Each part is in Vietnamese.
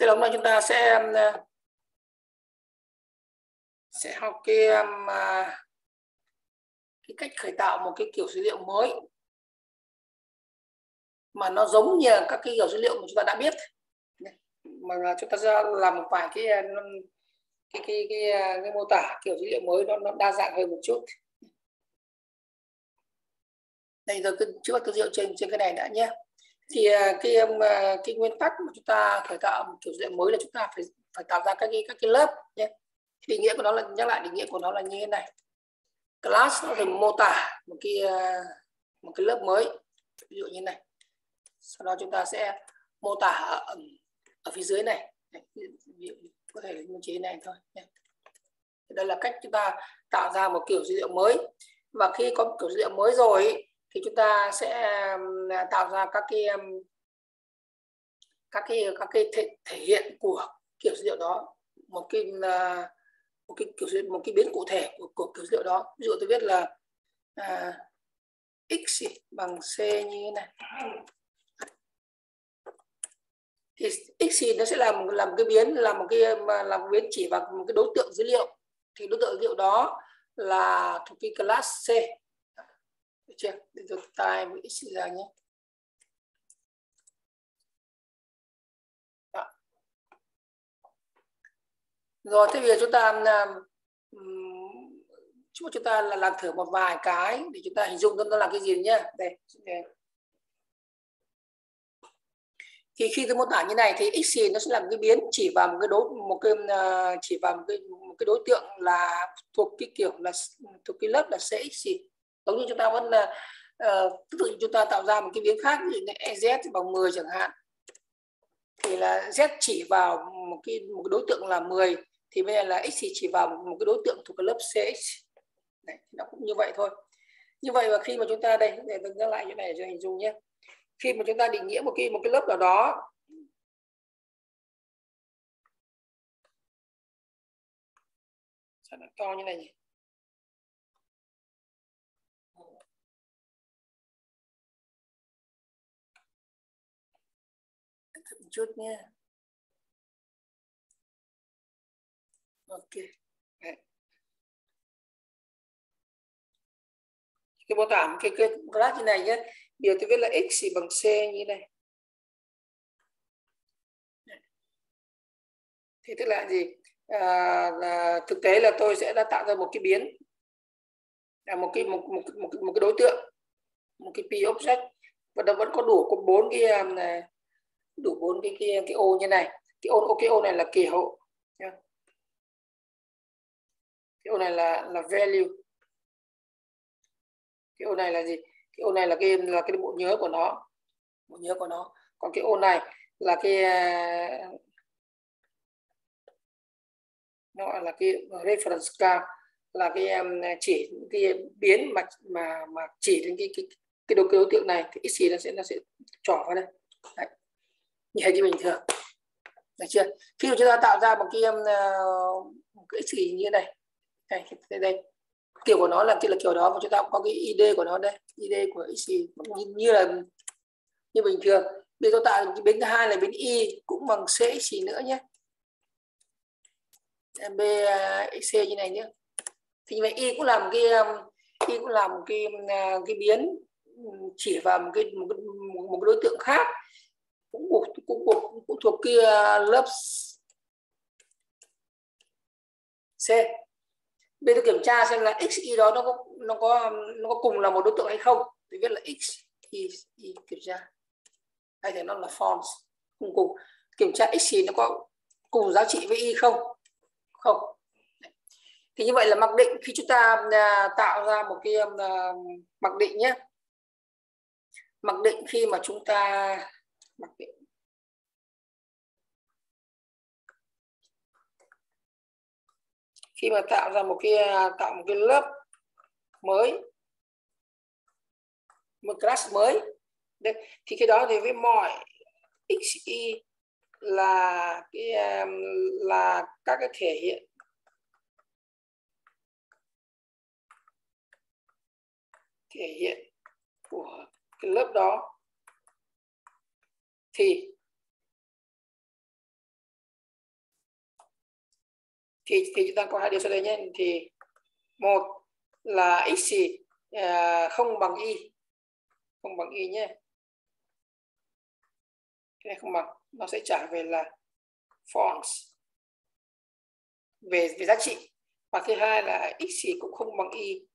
Thế hôm nay chúng ta sẽ học cái cách khởi tạo một cái kiểu dữ liệu mới mà nó giống như các cái kiểu dữ liệu mà chúng ta đã biết, mà chúng ta sẽ làm một vài cái mô tả kiểu dữ liệu mới nó đa dạng hơn một chút. Đây giờ trước tư liệu trên cái này đã nhé. Thì cái nguyên tắc mà chúng ta khởi tạo một kiểu dữ liệu mới là chúng ta phải tạo ra các cái lớp nhé. Định nghĩa của nó là, nhắc lại định nghĩa của nó là như thế này. Class nó phải mô tả một cái lớp mới, ví dụ như này. Sau đó chúng ta sẽ mô tả ở phía dưới này, có thể là như thế này thôi nhé. Đây là cách chúng ta tạo ra một kiểu dữ liệu mới. Và khi có kiểu dữ liệu mới rồi thì chúng ta sẽ tạo ra các cái thể hiện của kiểu dữ liệu đó, một cái biến cụ thể của kiểu dữ liệu đó. Ví dụ tôi viết là x bằng c như thế này, thì x nó sẽ làm cái biến, làm một biến chỉ vào một cái đối tượng dữ liệu, thì đối tượng dữ liệu đó là thuộc cái class C, được chưa? Để tôi type với x ra nhé. Đó. Rồi thế bây giờ chúng ta làm thử một vài cái để chúng ta hình dung nó là cái gì nhé. Đây. Thì khi tôi mô tả như này thì x nó sẽ làm cái biến chỉ vào một cái đối tượng là thuộc cái kiểu là thuộc cái lớp là cx. Giống như chúng ta vẫn tức là chúng ta tạo ra một cái biến khác, ví dụ như ez bằng 10 chẳng hạn, thì là z chỉ vào một cái đối tượng là 10, thì bây giờ là x chỉ vào một cái đối tượng thuộc cái lớp cx. Đấy, nó cũng như vậy thôi. Như vậy mà khi mà chúng ta đây, để tôi nhắc lại cái này cho hình dung nhé. Khi mà chúng ta định nghĩa một cái lớp nào đó, sao nó to như này nhỉ? Một chút nhé. Ok. Đấy. Cái mô tả cái graph như này nhé. Điều tôi viết là x bằng c như này. Thì tức là gì? Là thực tế là tôi sẽ đã tạo ra một cái biến, là một cái đối tượng, một cái p object, và nó vẫn có đủ bốn cái ô như này. Cái ô này là kiểu, cái ô này là value, cái ô này là gì? Cái ô này là cái bộ nhớ của nó, còn cái ô này là nó gọi là cái reference count, là cái chỉ cái biến mà chỉ đến cái đối tượng này, thì x nó sẽ trỏ vào đây. Đấy. Như hình như bình thường, được chưa? Khi mà chúng ta tạo ra một cái x như này, đây kiểu của nó là kiểu đó, và chúng ta cũng có cái id của nó đây, id của x như bình thường. Bây giờ tôi tạo cái biến thứ hai là biến y cũng bằng cx nữa nhé, bxc như này nhé. Thì như vậy y cũng làm cái biến chỉ vào một cái đối tượng khác, cũng thuộc cái lớp C. Bây giờ kiểm tra xem là xy đó nó có cùng là một đối tượng hay không, thì viết là x y kiểm tra, hay thì nó là false, không cùng. Kiểm tra x nó có cùng giá trị với y không? Không. Thì như vậy là mặc định khi chúng ta tạo ra một cái mặc định nhé. Mặc định khi mà chúng ta khi mà tạo một cái lớp mới, một class mới. Đấy, thì cái đó thì với mọi xy là các cái thể hiện của cái lớp đó, thì thì chúng ta có hai điều sau đây nhé. Thì một là x không bằng y, không bằng y nhé, cái này không bằng, nó sẽ trả về là false về giá trị. Và thứ hai là x cũng không bằng y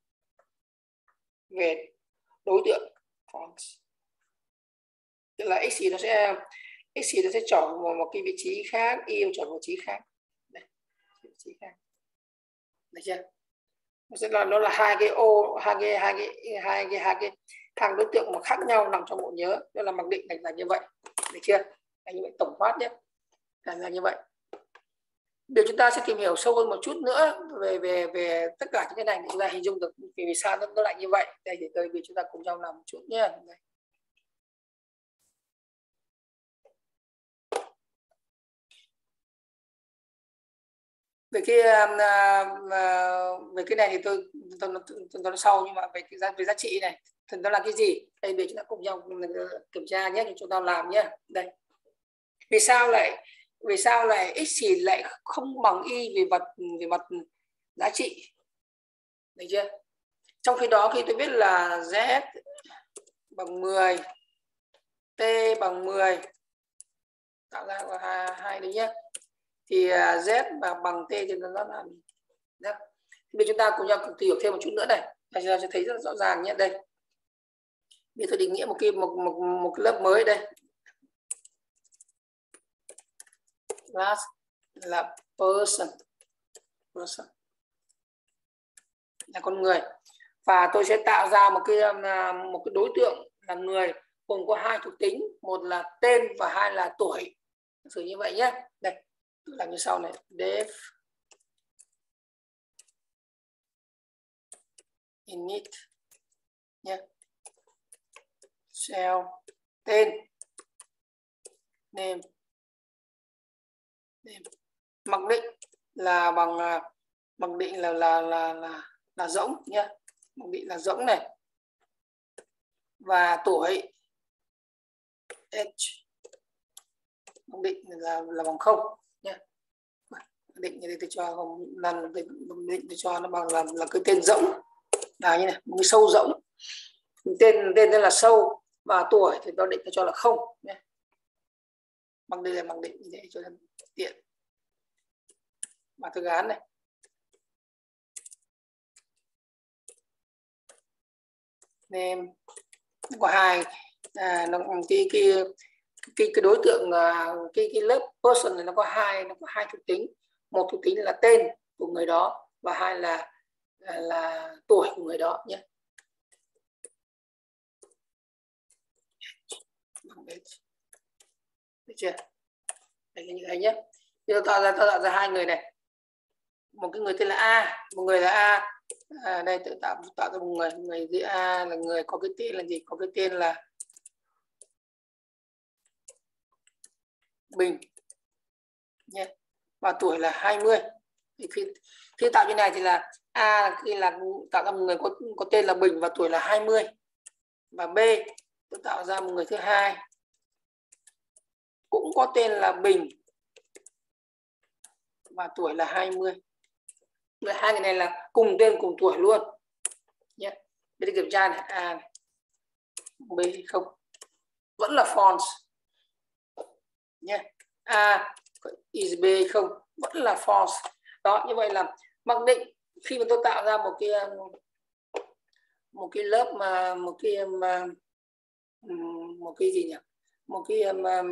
về đối tượng false, tức là x nó sẽ chọn một cái vị trí khác, y chọn một vị trí khác. Đây, vị trí khác, được chưa? Nó là hai cái ô, hai cái thằng đối tượng mà khác nhau nằm trong bộ nhớ, đó là mặc định là như vậy, được chưa? Là như vậy, tổng quát nhé, là như vậy. Điều chúng ta sẽ tìm hiểu sâu hơn một chút nữa về tất cả những cái này để chúng ta hình dung được vì sao nó lại như vậy. Đây thì tôi vì chúng ta cùng nhau làm một chút nhé. Đây. Về cái này thì tôi nói sau, nhưng mà về giá trị này thì nó là cái gì? Đây để chúng ta cùng nhau kiểm tra nhé, chúng ta làm nhé. Đây. Vì sao lại x lại không bằng y về mặt giá trị, được chưa? Trong khi đó khi tôi biết là z bằng 10, t bằng 10, tạo ra hai đấy nhé, thì z bằng t thì nó là đó. Bây giờ chúng ta cùng nhau tìm hiểu thêm một chút nữa này, chúng ta sẽ thấy rất rõ ràng nhé. Đây, bây giờ tôi định nghĩa một cái lớp mới đây, class là person là con người, và tôi sẽ tạo ra một cái đối tượng là người gồm có hai thuộc tính, một là tên và hai là tuổi, sử như vậy nhé. Đây tôi làm như sau này, def init nhé, cell tên name mặc định là mặc định là rỗng nhé, mặc định là rỗng này, và tuổi age mặc định là bằng 0 nhé. Định như thế tôi cho định tôi cho nó bằng là cái tên rỗng là như này, một cái sâu rỗng, tên tên là sâu, và tuổi thì tôi định tôi cho là 0 nhé. Bằng đây là mặc định như thế cho nên tiện mà tôi gán này. Name có hai cái đối tượng cái lớp person này nó có hai thuộc tính, một thuộc tính là tên của người đó và hai là tuổi của người đó nhé. Được chưa? Đây là như thế nhé. Bây giờ tạo ra hai người này, một cái người tên là A, một người là A. Đây tự tạo ra một người dưới A là người có cái tên là gì? Có cái tên là Bình nhé, và tuổi là 20. Thì khi tạo như này thì là A khi là tạo ra một người có tên là Bình và tuổi là 20, và B tôi tạo ra một người thứ hai cũng có tên là Bình và tuổi là 20. Hai người này là cùng tên cùng tuổi luôn nhé. Bây giờ kiểm tra này, A này, B không, vẫn là false nhé. A is B không, vẫn là false. Đó, như vậy là mặc định khi mà tôi tạo ra một cái lớp mà một cái gì nhỉ, một cái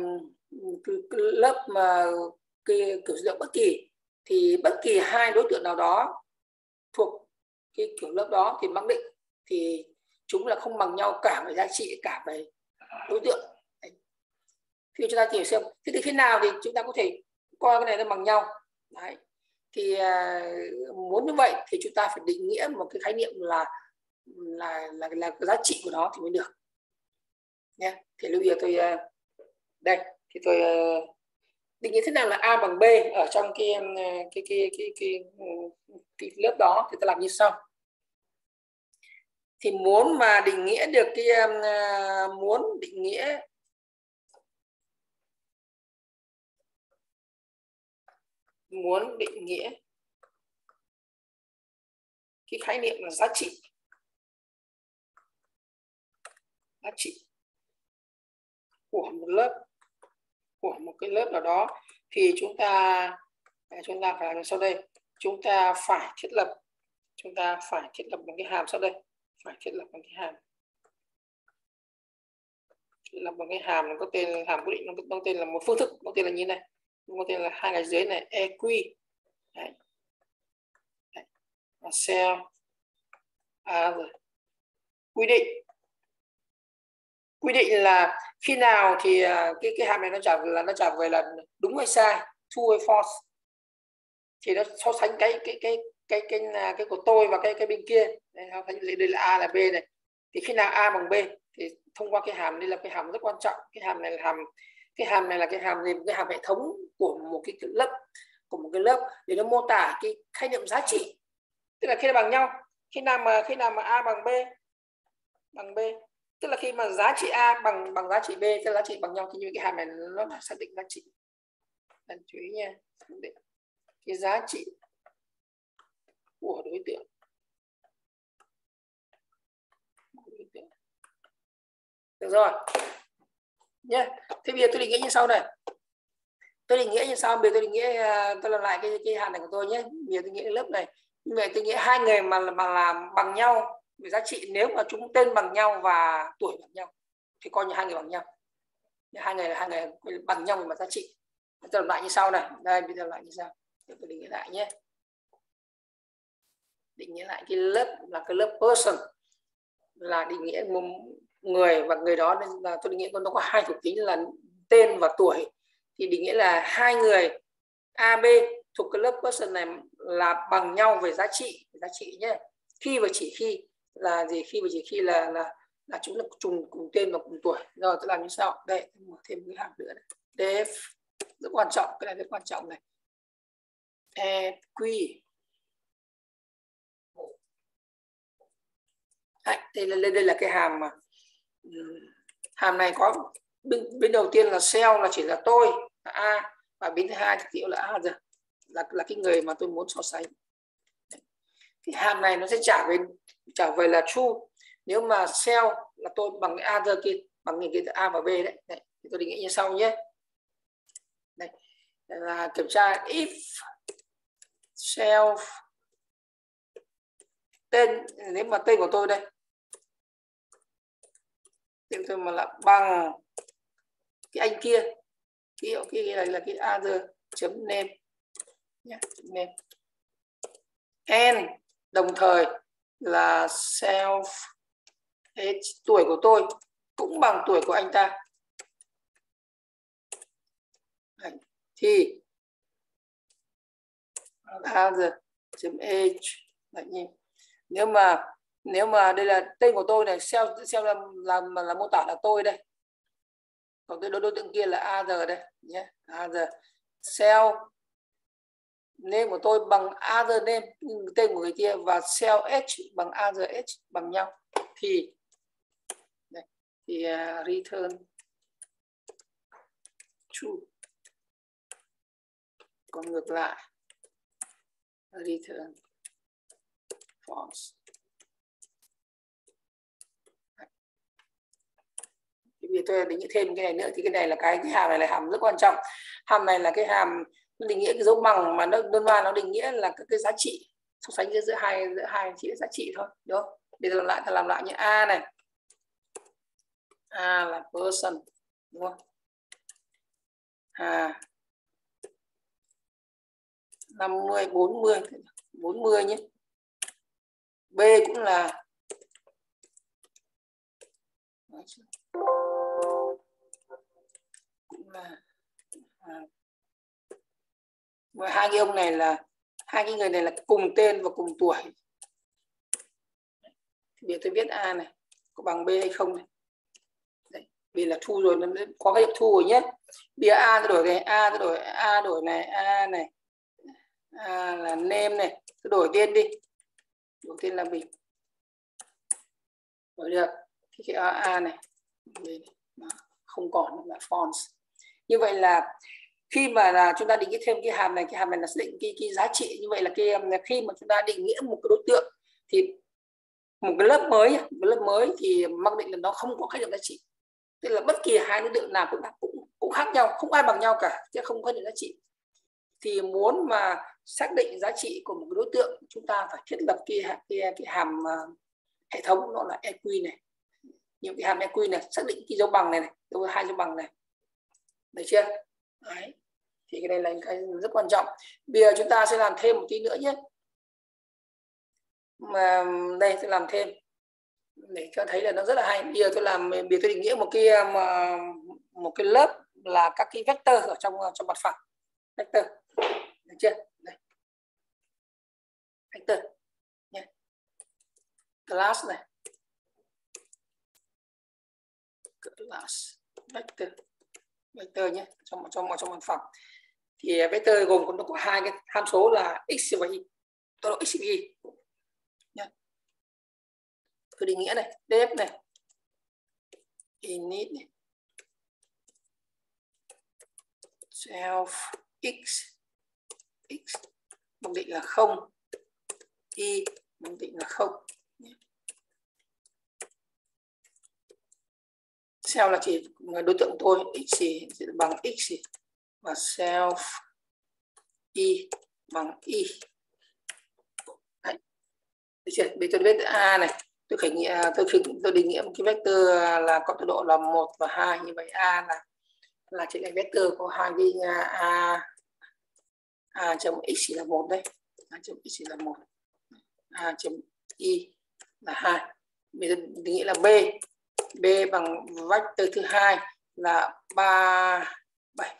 lớp mà cái kiểu dữ liệu bất kỳ, thì bất kỳ hai đối tượng nào đó thuộc cái kiểu lớp đó thì mặc định thì chúng là không bằng nhau cả về giá trị cả về đối tượng. Thì chúng ta chỉ xem thế thì khi nào thì chúng ta có thể coi cái này nó bằng nhau. Đấy. Thì muốn như vậy thì chúng ta phải định nghĩa một cái khái niệm là giá trị của nó thì mới được nhé. Thì bây giờ tôi đây thì tôi định nghĩa thế nào là A bằng B ở trong cái lớp đó thì ta làm như sau. Thì muốn mà định nghĩa được muốn định nghĩa cái khái niệm là giá trị của một lớp, của một cái lớp nào đó, thì chúng ta phải làm sau đây. Chúng ta phải thiết lập một cái hàm sau đây, thiết lập một cái hàm nó có tên hàm cố định, nó tên là một phương thức, nó tên là như này, nó tên là hai cái dưới này, EQ. Đấy. Cell quy định là khi nào thì cái hàm này nó trả về là đúng hay sai, true hay false, thì nó so sánh cái của tôi và cái bên kia. Đây là A là B này, thì khi nào A bằng B thì thông qua cái hàm, đây là cái hàm rất quan trọng. Cái hàm này là cái hàm hệ thống của một cái lớp, để nó mô tả cái khái niệm giá trị, tức là khi nó bằng nhau. Khi nào mà A bằng B, tức là khi mà giá trị A bằng giá trị B, tức là giá trị bằng nhau, thì như cái hàm này nó là xác định giá trị. Bạn chú ý nha, cái giá trị của đối tượng. Được rồi nhé. Thế bây giờ tôi định nghĩa như sau này. Bây giờ tôi định nghĩa, tôi làm lại cái hàm này của tôi nhé. Bây giờ tôi nghĩa lớp này. Như vậy tôi nghĩa hai người mà làm bằng nhau về giá trị, nếu mà chúng tên bằng nhau và tuổi bằng nhau thì coi như hai người bằng nhau. Hai người bằng nhau về mặt giá trị. Tôi làm lại như sau này. Đây, bây giờ lại như sau. Tôi định nghĩa lại nhé. Định nghĩa lại cái lớp là cái lớp person, là định nghĩa một người, và người đó là tôi định nghĩa nó có hai thuộc tính là tên và tuổi. Thì định nghĩa là hai người A, B thuộc cái lớp person này là bằng nhau về giá trị nhé. Khi và chỉ khi là gì? Khi và chỉ khi là chúng là cùng tên và cùng tuổi. Rồi tôi làm như sau. Đây, mở thêm cái hàm nữa này. Def rất quan trọng, cái này rất quan trọng này. EQ. Đây là cái hàm mà hàm này có bên đầu tiên là cell là chỉ là tôi là A, và bên thứ hai thì là A rồi, là cái người mà tôi muốn so sánh. Thì hàm này nó sẽ trả về là true nếu mà cell là tôi bằng cái A giờ kia, bằng cái A và B đấy. Thì tôi định nghĩa như sau nhé. Đây là kiểm tra if self tên, nếu mà tên của tôi đây, tên tôi mà là bằng cái anh kia, cái này là cái other chấm name nhé, name, and đồng thời là self age, tuổi của tôi cũng bằng tuổi của anh ta. Đấy. Thì other chấm age là như nếu mà đây là tên của tôi này, cell là mô tả là tôi đây, còn cái đối tượng kia là other đây nhé. Other cell name của tôi bằng other name, tên của người kia, và cell age bằng other age bằng nhau, thì return true. Còn ngược lại return false. Vì tôi định nghĩa thêm cái này nữa, thì cái này là cái hàm này là hàm rất quan trọng. Hàm này là cái hàm định nghĩa cái dấu bằng, mà đơn van nó định nghĩa là các cái giá trị, so sánh giữa hai chỉ giá trị thôi, đúng không? Bây giờ ta làm lại như A này, A là person, đúng không? 50 40 nhé. B cũng là hai cái ông này là hai cái người này là cùng tên và cùng tuổi. Bây giờ tôi viết A này có bằng B hay không này. Đấy, vì là thu rồi, nó có cái thu rồi nhé. Bây giờ A tôi đổi này, A đổi này, A này, A là name này, tôi đổi tên đi, đổi tên là Bình, đổi được cái A này không còn là false. Như vậy là khi mà là chúng ta định nghĩa thêm cái hàm này là xác định cái giá trị. Như vậy là khi mà chúng ta định nghĩa một cái đối tượng Thì một cái lớp mới thì mặc định là nó không có khái niệm giá trị, tức là bất kỳ hai đối tượng nào cũng khác nhau, không ai bằng nhau cả, chứ không có khái niệm giá trị. Thì muốn mà xác định giá trị của một cái đối tượng, chúng ta phải thiết lập cái hàm hệ thống, nó là EQ này. Những cái hàm EQ này xác định cái dấu bằng này, hai dấu bằng này, được chưa? Đấy. Thì cái này là cái rất quan trọng. Bây giờ chúng ta sẽ làm thêm một tí nữa nhé. Mà đây tôi làm thêm để cho thấy là nó rất là hay. Bây giờ tôi định nghĩa một cái lớp là các cái vector ở trong mặt phẳng. Vector, được chưa? Đây. Vector nhé. Class này, class vector nhé, trong mặt phẳng. Thì vector gồm nó có hai cái tham số là x và y, tọa độ x và y nhé. Tôi định nghĩa này, def này, init này, self x mặc định là 0, y mặc định là 0. Self là chỉ đối tượng tôi, x bằng x và self y bằng y. Đấy. Bây giờ tôi viết a này, tôi định nghĩa một cái vector là có tọa độ là 1 và 2, như vậy a là chỉ là vector có hai cái a chấm x là 1 đấy, a chấm x là 1, a chấm y là 2. Bây giờ định nghĩa là b bằng vector thứ hai là 3, 7.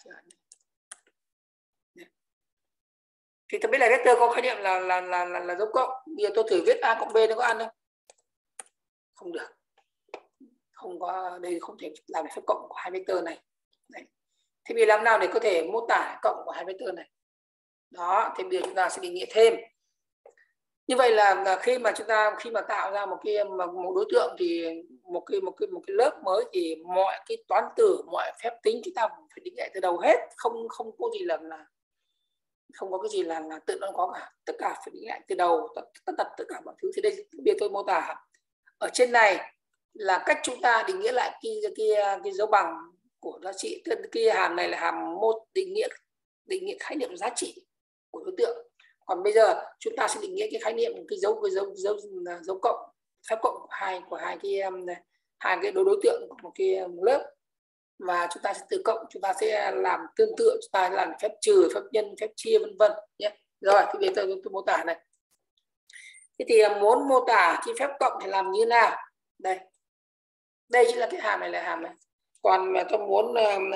Thì tôi biết là vector có khái niệm là dấu cộng. Bây giờ tôi thử viết a cộng b nó có ăn không? Không được, không có, đây không thể làm được phép cộng của hai vector này. Đấy. Thế bây giờ làm nào để có thể mô tả cộng của hai vector này? Đó, thì bây giờ chúng ta sẽ định nghĩa thêm. Như vậy là khi mà tạo ra một đối tượng thì một cái lớp mới thì mọi cái toán từ, mọi phép tính chúng ta phải định nghĩa từ đầu hết, không có gì là không có cái gì là tự nó có cả, tất cả phải định lại từ đầu, tất cả mọi thứ. Thì đây bây giờ tôi mô tả ở trên này là cách chúng ta định nghĩa lại cái dấu bằng của giá trị. Cái hàm này là hàm định nghĩa khái niệm giá trị của đối tượng. Còn bây giờ chúng ta sẽ định nghĩa cái khái niệm cái dấu cộng, phép cộng của hai cái đối tượng của một cái lớp, và chúng ta sẽ từ cộng, chúng ta sẽ làm tương tự, chúng ta làm phép trừ, phép nhân, phép chia, vân vân nhé. Rồi thì bây giờ tôi mô tả này. Thế thì muốn mô tả cái phép cộng thì làm như nào? Đây chính là cái hàm này, là hàm này. Còn mà tôi muốn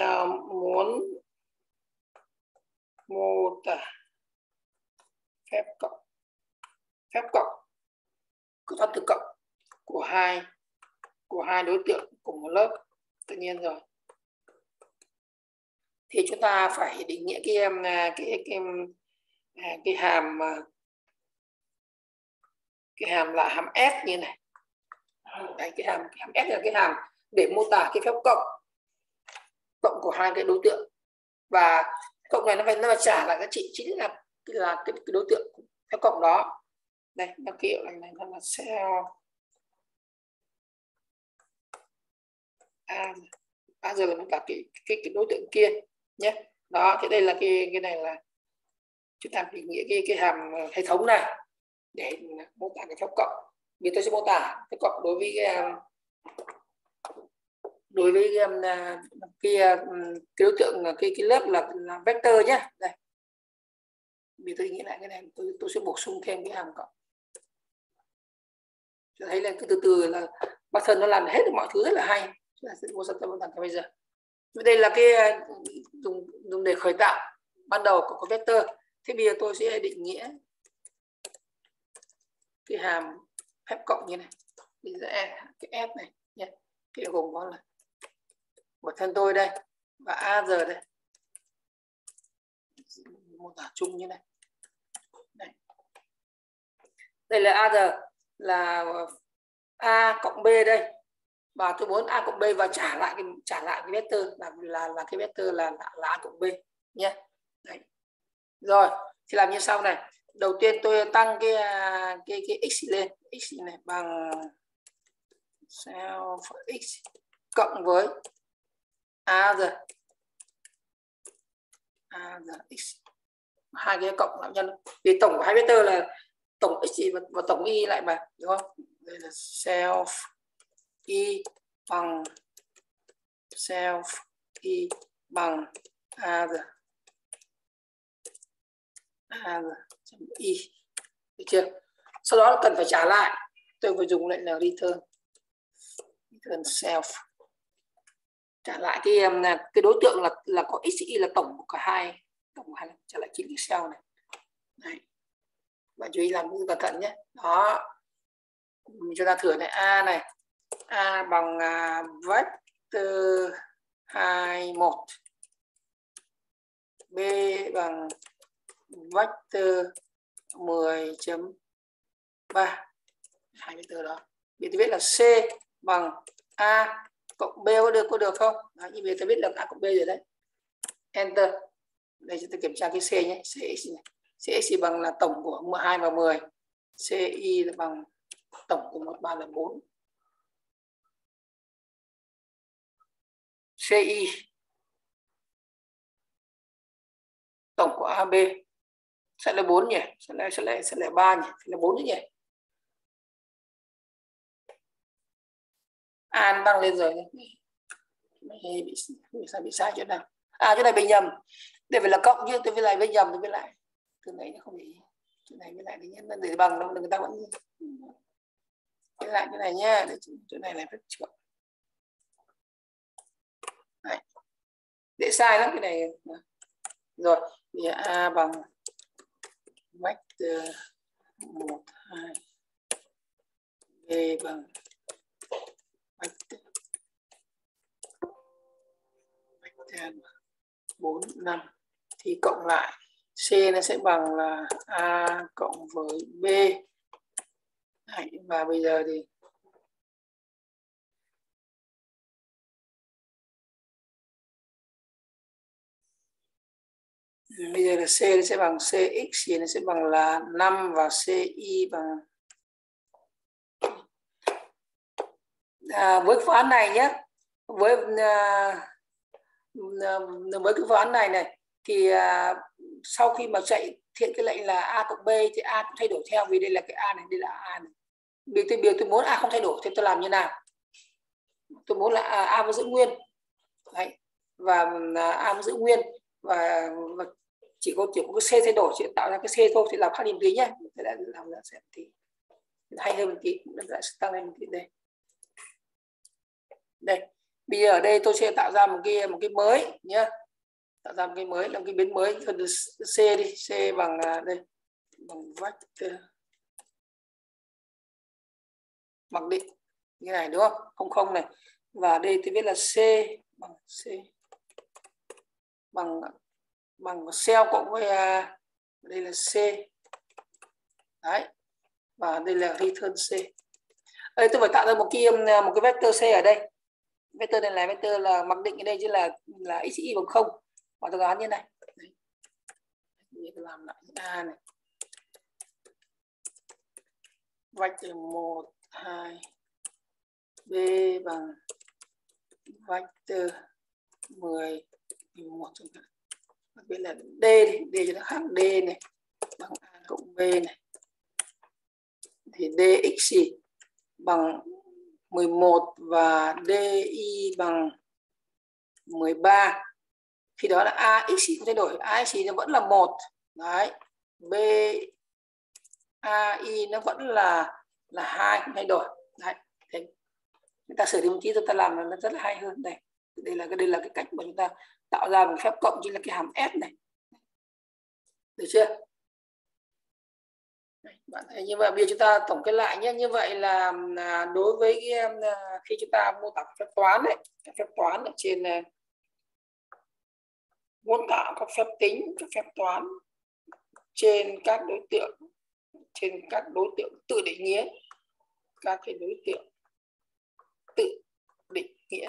mô tả phép cộng có toán từ cộng của hai đối tượng cùng một lớp, tự nhiên rồi, thì chúng ta phải định nghĩa cái hàm là hàm S như này. Đấy, cái hàm S là cái hàm để mô tả cái phép cộng của hai cái đối tượng, và cộng này nó phải trả lại giá trị chính là cái đối tượng phép cộng đó. Đây nó ký hiệu này nó là cell a giờ là mô tả cái đối tượng kia nhé. Đó, thì đây là cái này là chúng ta định nghĩa cái hàm hệ thống này để mô tả cái phép cộng. Vì tôi sẽ mô tả phép cộng đối với cái đối tượng, cái lớp là vector nhé. Đây, vì tôi nghĩ lại cái này, tôi sẽ bổ sung thêm cái hàm cộng. Tôi thấy là từ từ là Python nó làm hết được mọi thứ rất là hay. Chúng ta sẽ vô tâm bây giờ. Đây là cái dùng để khởi tạo ban đầu của vector. Thế bây giờ tôi sẽ định nghĩa cái hàm phép cộng như này. Bây giờ cái S này nhé, cái gồm có là bản thân tôi đây và a giờ đây, mô tả chung như này. Đây là a giờ là a cộng b đây, và tôi muốn a cộng b và trả lại cái vector là cái vector là a cộng b nhé. Đấy. Rồi thì làm như sau này, đầu tiên tôi tăng cái x lên, x này bằng self x cộng với a giờ x, hai cái cộng lại nhân, vì tổng của hai vector là tổng x và tổng y lại mà, đúng không? Đây là self y bằng self y bằng a giờ chấm y, được chưa? Sau đó cần phải trả lại, tôi phải dùng lại là return self, trả lại cái đối tượng là có x y là tổng của cả hai, tổng của hai, trả lại chính cái cell này. Đấy. Bạn chú ý làm cẩn thận nhé. Đó, chúng ta thử này, a này, a bằng vector 21, b bằng vector 10.3, hai vector đó. Bây giờ tôi viết là c bằng a cộng b, có được không? Đấy, như bây giờ tôi biết là a cộng b rồi đấy. Enter. Đây chúng ta kiểm tra cái c nhé, cx này. Cx bằng là tổng của 2 và 10. Ci là bằng tổng của 1, 3 là 4. Ci tổng của AB sẽ là 4 nhỉ? Sẽ là 3 nhỉ? Sẽ là 4 nhỉ? An tăng lên rồi. Bị sai chỗ nào? À, chỗ này bị nhầm. Đây phải là cộng chứ, tôi viết lại với nhầm, tôi viết lại. Từ nãy nó không bị. Chỗ này viết lại đi nhé, để bằng đâu người ta vẫn viết lại cái này nhé. Chỗ này là phép trưởng. Đấy. Dễ sai lắm cái này. Rồi, bây giờ A bằng vector 1, 2, B bằng vector 4, 5 thì cộng lại C nó sẽ bằng là A cộng với B. Đấy, và bây giờ thì bây giờ là C nó sẽ bằng CX thì nó sẽ bằng là 5 và CY bằng với phương án này nhé, với cái phương án này thì sau khi mà chạy hiện cái lệnh là A cộng B thì A cũng thay đổi theo, vì đây là cái A này, đây là A này. Biểu tôi muốn A không thay đổi thì tôi làm như nào? Tôi muốn là A vẫn giữ nguyên. Đấy. Và A vẫn giữ nguyên và chỉ có cái C thay đổi, chỉ tạo ra cái C thôi, thì làm khác điểm tí nhé. Thế là làm là sẽ tí hay hơn một tí, lại tăng lên một tí đây. Đây, bây giờ ở đây tôi sẽ tạo ra một cái mới nhé, tạo ra một cái mới, làm cái biến mới, C đi, C bằng đây, bằng vector mặc định như này, đúng không? 00 này, và đây tôi viết là C bằng cell cộng với đây là C. Đấy, và đây là return C. Đây tôi phải tạo ra một cái vector C ở đây. Vector này là vector là mặc định ở đây chứ là x y bằng 0, và tôi đoán như này. Đấy. Tôi làm lại A này, vector 1, 2, B bằng vector 10, 11 chẳng hạn. Đặc biệt là D đi, D cho nó khác, D này bằng A cộng B này, thì dx bằng 11 và dy bằng 13. Khi đó là ax không thay đổi, ax nó vẫn là 1. Đấy. B ai nó vẫn là 2 không thay đổi. Đấy. Thế chúng ta sửa đi một tí, chúng ta làm nó rất là hay hơn. Đây là cái cách mà chúng ta tạo ra một phép cộng, chính là cái hàm s này. Được chưa? Bạn thấy như vậy, bây giờ chúng ta tổng kết lại nhé. Như vậy là đối với khi chúng ta mô tả phép toán đấy, phép toán ở trên mô tả các phép tính, các phép toán trên các đối tượng tự định nghĩa, các cái đối tượng tự định nghĩa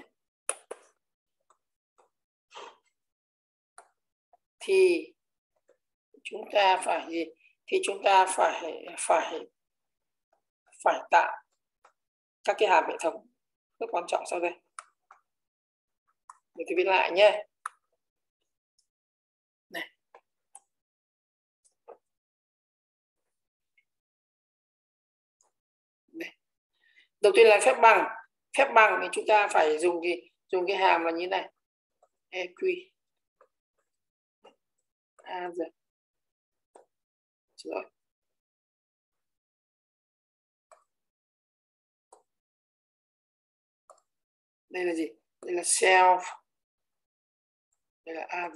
thì chúng ta phải thì chúng ta phải tạo các cái hàm hệ thống rất quan trọng sau đây. Mình thử viết lại nhé. Này. Này. Đầu tiên là phép bằng. Phép bằng thì chúng ta phải dùng cái hàm là như này. EQ. Rồi. Rồi. Đây là gì? Đây là self. Đây là add.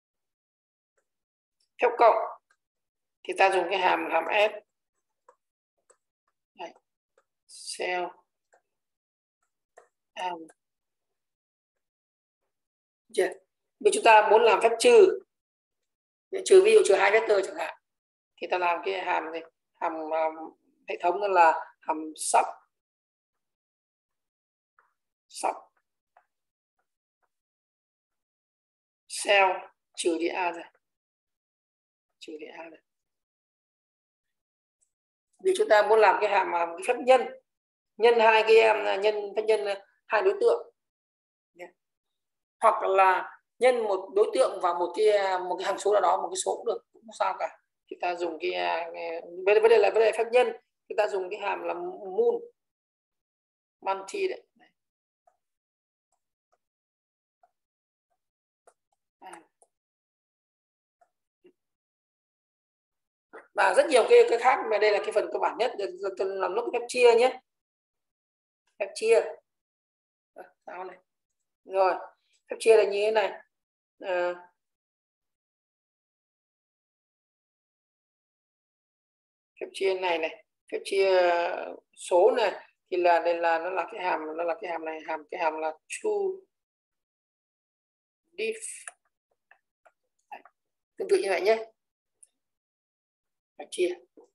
Phép cộng thì ta dùng cái hàm s. Đây. Self add. Chưa? Vì chúng ta muốn làm phép trừ, ví dụ trừ 2 vector chẳng hạn, thì ta làm cái hàm này, hàm hệ thống đó là hàm sub cell trừ đi a ra, vì chúng ta muốn làm cái hàm cái phép nhân hai cái phép nhân hai đối tượng, hoặc là nhân một đối tượng và một cái hằng số nào đó, một cái số cũng được, cũng không sao cả. Thì ta dùng cái vấn đề là phép nhân, chúng ta dùng cái hàm là multi đấy. Và rất nhiều cái khác, mà đây là cái phần cơ bản nhất. Tôi làm nốt cái phép chia nhé. Phép chia này. Rồi, phép chia là như thế này. Phép chia này, phép chia số này thì là đây là nó là cái hàm, này, cái hàm là true diff. Tương tự như vậy nhé. Phép chia.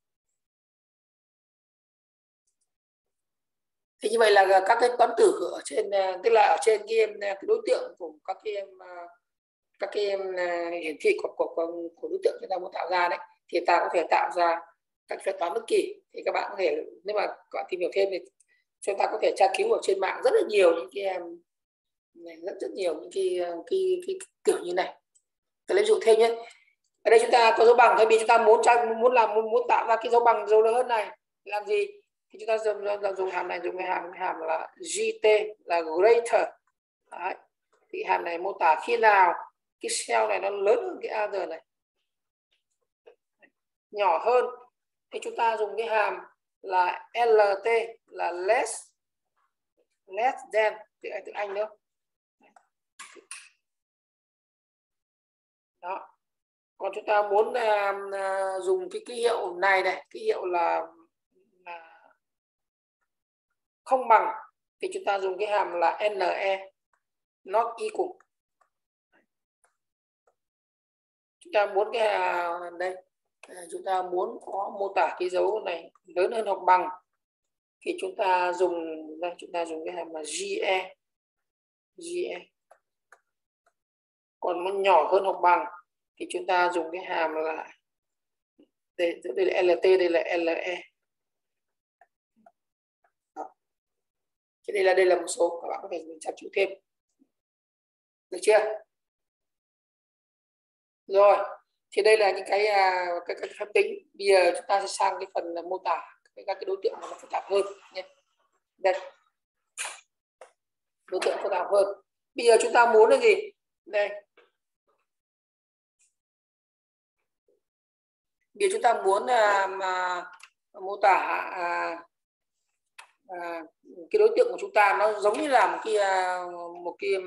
Thì như vậy là các cái toán tử ở trên, tức là ở trên cái đối tượng của các cái hiển thị của đối tượng chúng ta muốn tạo ra đấy, thì ta có thể tạo ra các phép toán bất kỳ. Thì các bạn có thể, nếu mà có tìm hiểu thêm thì chúng ta có thể tra cứu ở trên mạng rất là nhiều những cái này, rất nhiều những cái kiểu như này. Tôi lấy ví dụ thêm nhé. Ở đây chúng ta có dấu bằng, thay vì chúng ta muốn tạo ra cái dấu bằng dấu lớn hơn này, làm gì? Thì chúng ta dùng hàm này, dùng cái hàm là gt là greater. Đấy. Thì hàm này mô tả khi nào cái cell này nó lớn hơn cái other này, nhỏ hơn, thì chúng ta dùng cái hàm là lt là less than, tiếng Anh nữa. Đó. Còn chúng ta muốn dùng cái hiệu này, cái hiệu là không bằng, thì chúng ta dùng cái hàm là ne not equal. Chúng ta muốn cái đây, chúng ta muốn có mô tả cái dấu này lớn hơn hoặc bằng, thì chúng ta dùng cái hàm là ge. Còn muốn nhỏ hơn hoặc bằng thì chúng ta dùng cái hàm là đây là lt, đây là le. Thì đây là một số, các bạn có thể tra cứu thêm, được chưa? Rồi, thì đây là những cái phép tính. Bây giờ chúng ta sẽ sang cái phần là mô tả các cái đối tượng mà nó phức tạp hơn nhé. Đây, đối tượng phức tạp hơn. Bây giờ chúng ta muốn là gì? Đây, bây giờ chúng ta muốn mô tả cái đối tượng của chúng ta nó giống như là một cái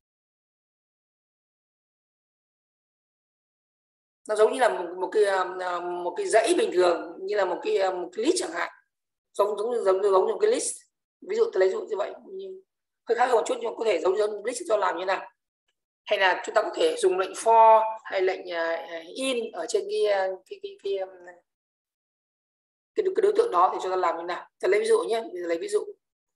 nó giống như là một cái dãy bình thường, như là một cái list chẳng hạn, giống như cái list. Ví dụ tôi lấy dụ như vậy, hơi khác hơn một chút nhưng có thể giống như list cho làm như nào. Hay là chúng ta có thể dùng lệnh for hay lệnh in ở trên cái đối tượng đó, thì chúng ta làm như nào. Tôi lấy ví dụ nhé, lấy ví dụ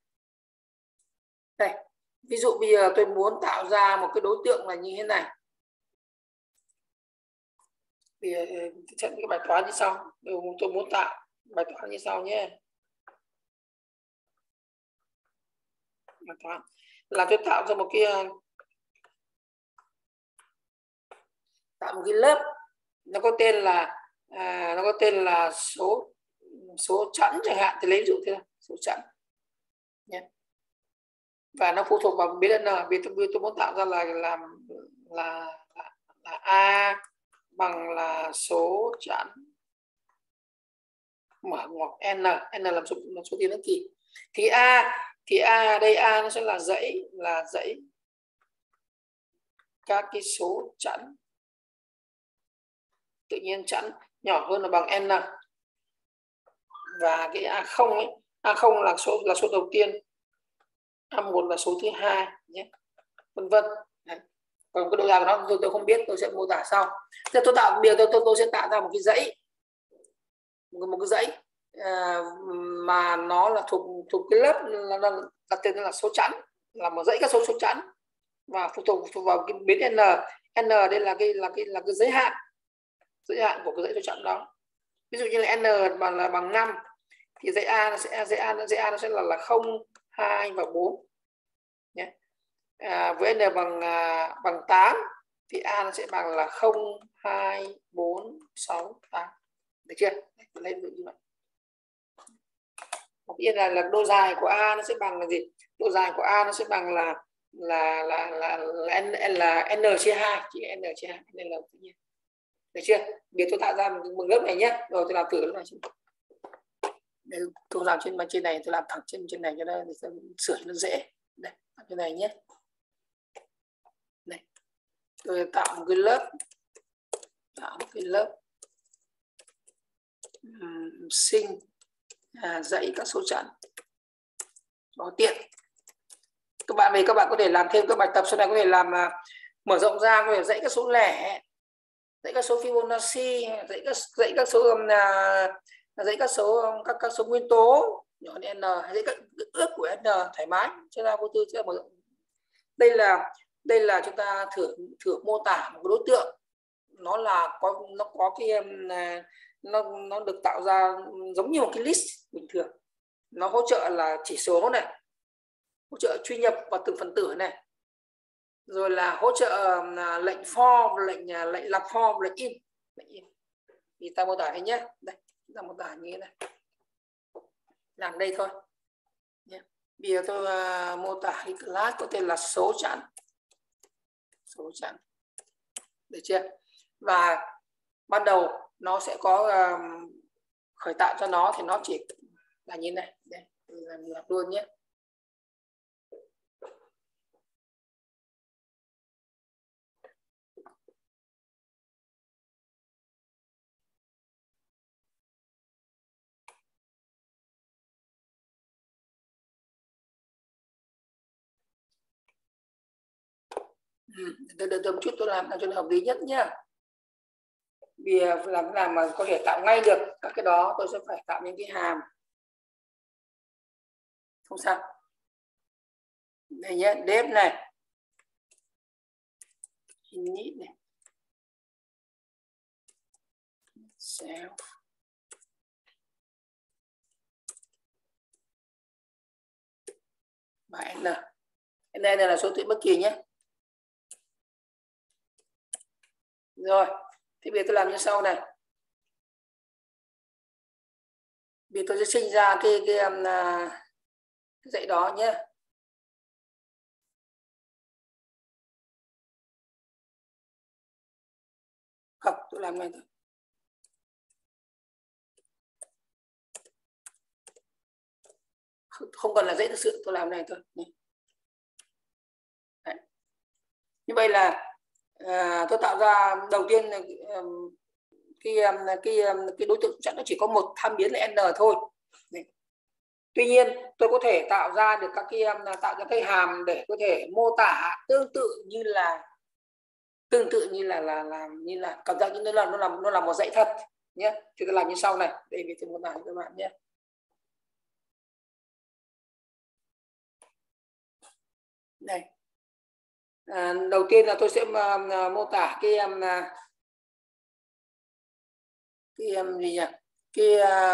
đây. Ví dụ bây giờ tôi muốn tạo ra một cái đối tượng là như thế này. Thì sẽ cái bài toán như sau. Tôi muốn tạo bài toán như sau nhé. Bài toán là tôi tạo ra một cái lớp, nó có tên là số chẵn chẳng hạn, thì lấy ví dụ thế, số chẵn nhé. Và nó phụ thuộc vào biến n. Vì tôi muốn tạo ra là a bằng là số chẵn mở ngoặc n là số tiền đăng ký. Thì a đây a nó sẽ là dãy các cái số chẵn tự nhiên chẵn nhỏ hơn là bằng n. Và cái a0 ấy, a0 là số đầu tiên, a1 là số thứ hai nhé, vân vân. Còn cái độ dài của nó tôi không biết, tôi sẽ mô tả sau. Thế tôi tạo điều tôi sẽ tạo ra một cái dãy, một cái dãy mà nó là thuộc cái lớp là đặt tên là số chẵn, là một dãy các số chẵn, và phụ thuộc vào cái biến n. N đây là cái giới hạn của cái dãy số chẵn đó. Ví dụ như là n bằng 5 thì dãy a nó sẽ là 0, 2 và 4 nhé. Với n bằng 8 thì a nó sẽ bằng là 0, 2, 4, 6, 8. Được chưa? Lấy ví dụ như vậy. Một nhiên là độ dài của a nó sẽ bằng là gì? Độ dài của a nó sẽ bằng là n chia 2, chỉ n chia 2 nên là tự nhiên. Được chưa? Bây giờ tôi tạo ra một lớp này nhé. Rồi tôi làm thử lớp này. Tôi làm trên này, tôi làm thẳng trên này cho nó sửa cho nó dễ. Đây, làm cái này nhé. Đây. Tôi tạo một cái lớp sinh dãy các số chẵn cho tiện. Các bạn có thể làm thêm các bài tập sau này, có thể làm mở rộng ra, có thể dãy các số lẻ, dãy các số Fibonacci, dãy các số nguyên tố nhỏ n, dãy các ước của n thoải mái. Cho ra vô tư sẽ mở rộng. Đây là chúng ta thử mô tả một đối tượng, nó có cái nó được tạo ra giống như một cái list bình thường. Nó hỗ trợ là chỉ số này, hỗ trợ truy nhập vào từng phần tử này, rồi là hỗ trợ lệnh for, lệnh lặp for, lệnh in. Thì ta mô tả thế nhé. Đây, chúng ta mô tả như thế này. Làm đây thôi nhé. Bây giờ tôi mô tả cái class có tên là số chẵn. Được chưa? Và ban đầu nó sẽ có khởi tạo cho nó thì nó chỉ là như này. Đây, làm luôn nhé. Đợi một chút, tôi làm cho nó hợp lý nhất nhé. Vì làm mà có thể tạo ngay được các cái đó, tôi sẽ phải tạo những cái hàm. Không sao. Đây nhé, def này, init này, self, và n là số tự bất kỳ nhé. Rồi, thì bây giờ tôi làm như sau này. Bây giờ tôi sẽ sinh ra cái dãy đó nhé. Không, tôi làm này thôi. Không cần là dãy thực sự, tôi làm này thôi. Đấy. Như vậy là tôi tạo ra đầu tiên là cái đối tượng chẵn nó chỉ có một tham biến là n thôi. Đấy. Tuy nhiên tôi có thể tạo ra được tạo ra cái hàm để có thể mô tả tương tự như là cảm giác như nó là một dãy thật nhé. Thì tôi làm như sau này. Đây vì tôi mô tả cho các bạn nhé. Đây. Đầu tiên là tôi sẽ mô tả gì nhỉ, cái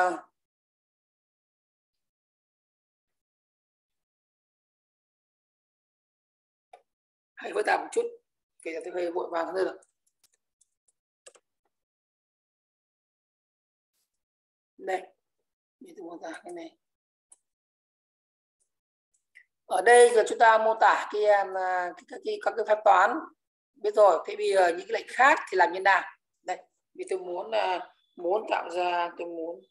hãy phức tạp một chút, kể cả tôi hơi vội vàng hơn rồi. Đây, mình tôi mô tả cái này. Ở đây giờ chúng ta mô tả các cái phép toán biết rồi. Thế bây giờ những cái lệnh khác thì làm như nào? Đây, vì tôi muốn tạo ra, tôi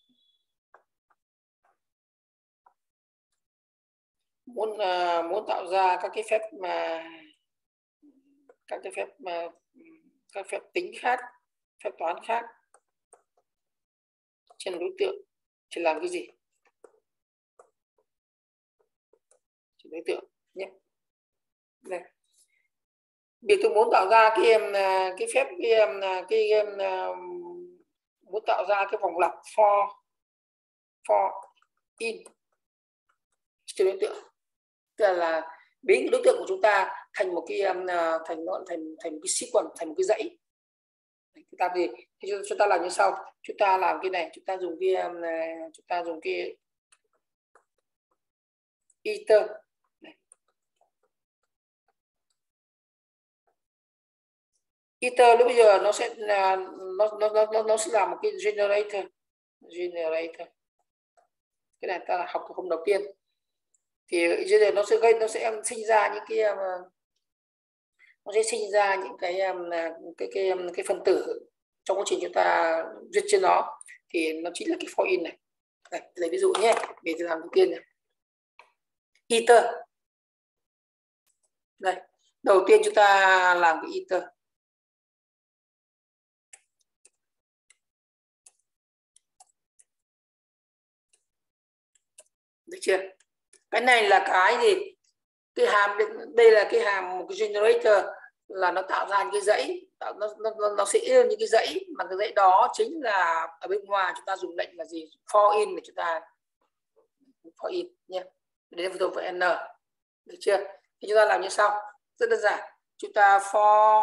muốn tạo ra các cái phép các phép tính khác, phép toán khác trên đối tượng thì làm cái gì? Trên đối tượng nhé. Đây, vì tôi muốn tạo ra cái phép muốn tạo ra cái vòng lặp for in trên đối tượng, tức là biến cái đối tượng của chúng ta thành một cái thành một cái sequence, thành một cái dãy. Chúng ta làm như sau, chúng ta làm cái này, chúng ta dùng cái iter này. Iter lúc bây giờ nó sẽ là một cái generator. Cái này ta học của hôm đầu tiên thì nó sẽ sinh ra những cái phân tử trong quá trình chúng ta duyệt trên nó, thì nó chính là cái for in này. Đây, lấy ví dụ nhé, để tôi làm đầu tiên này. Iter. Đây, đầu tiên chúng ta làm cái iter. Được chưa? Cái này là cái gì? Cái hàm đây là cái hàm một cái generator, là nó tạo ra những cái dãy, nó sẽ yêu những cái dãy, mà cái dãy đó chính là ở bên ngoài chúng ta dùng lệnh là gì? For in để chúng ta for in nhé. Đây là tôi phải n. Được chưa? Thì chúng ta làm như sau, rất đơn giản. Chúng ta for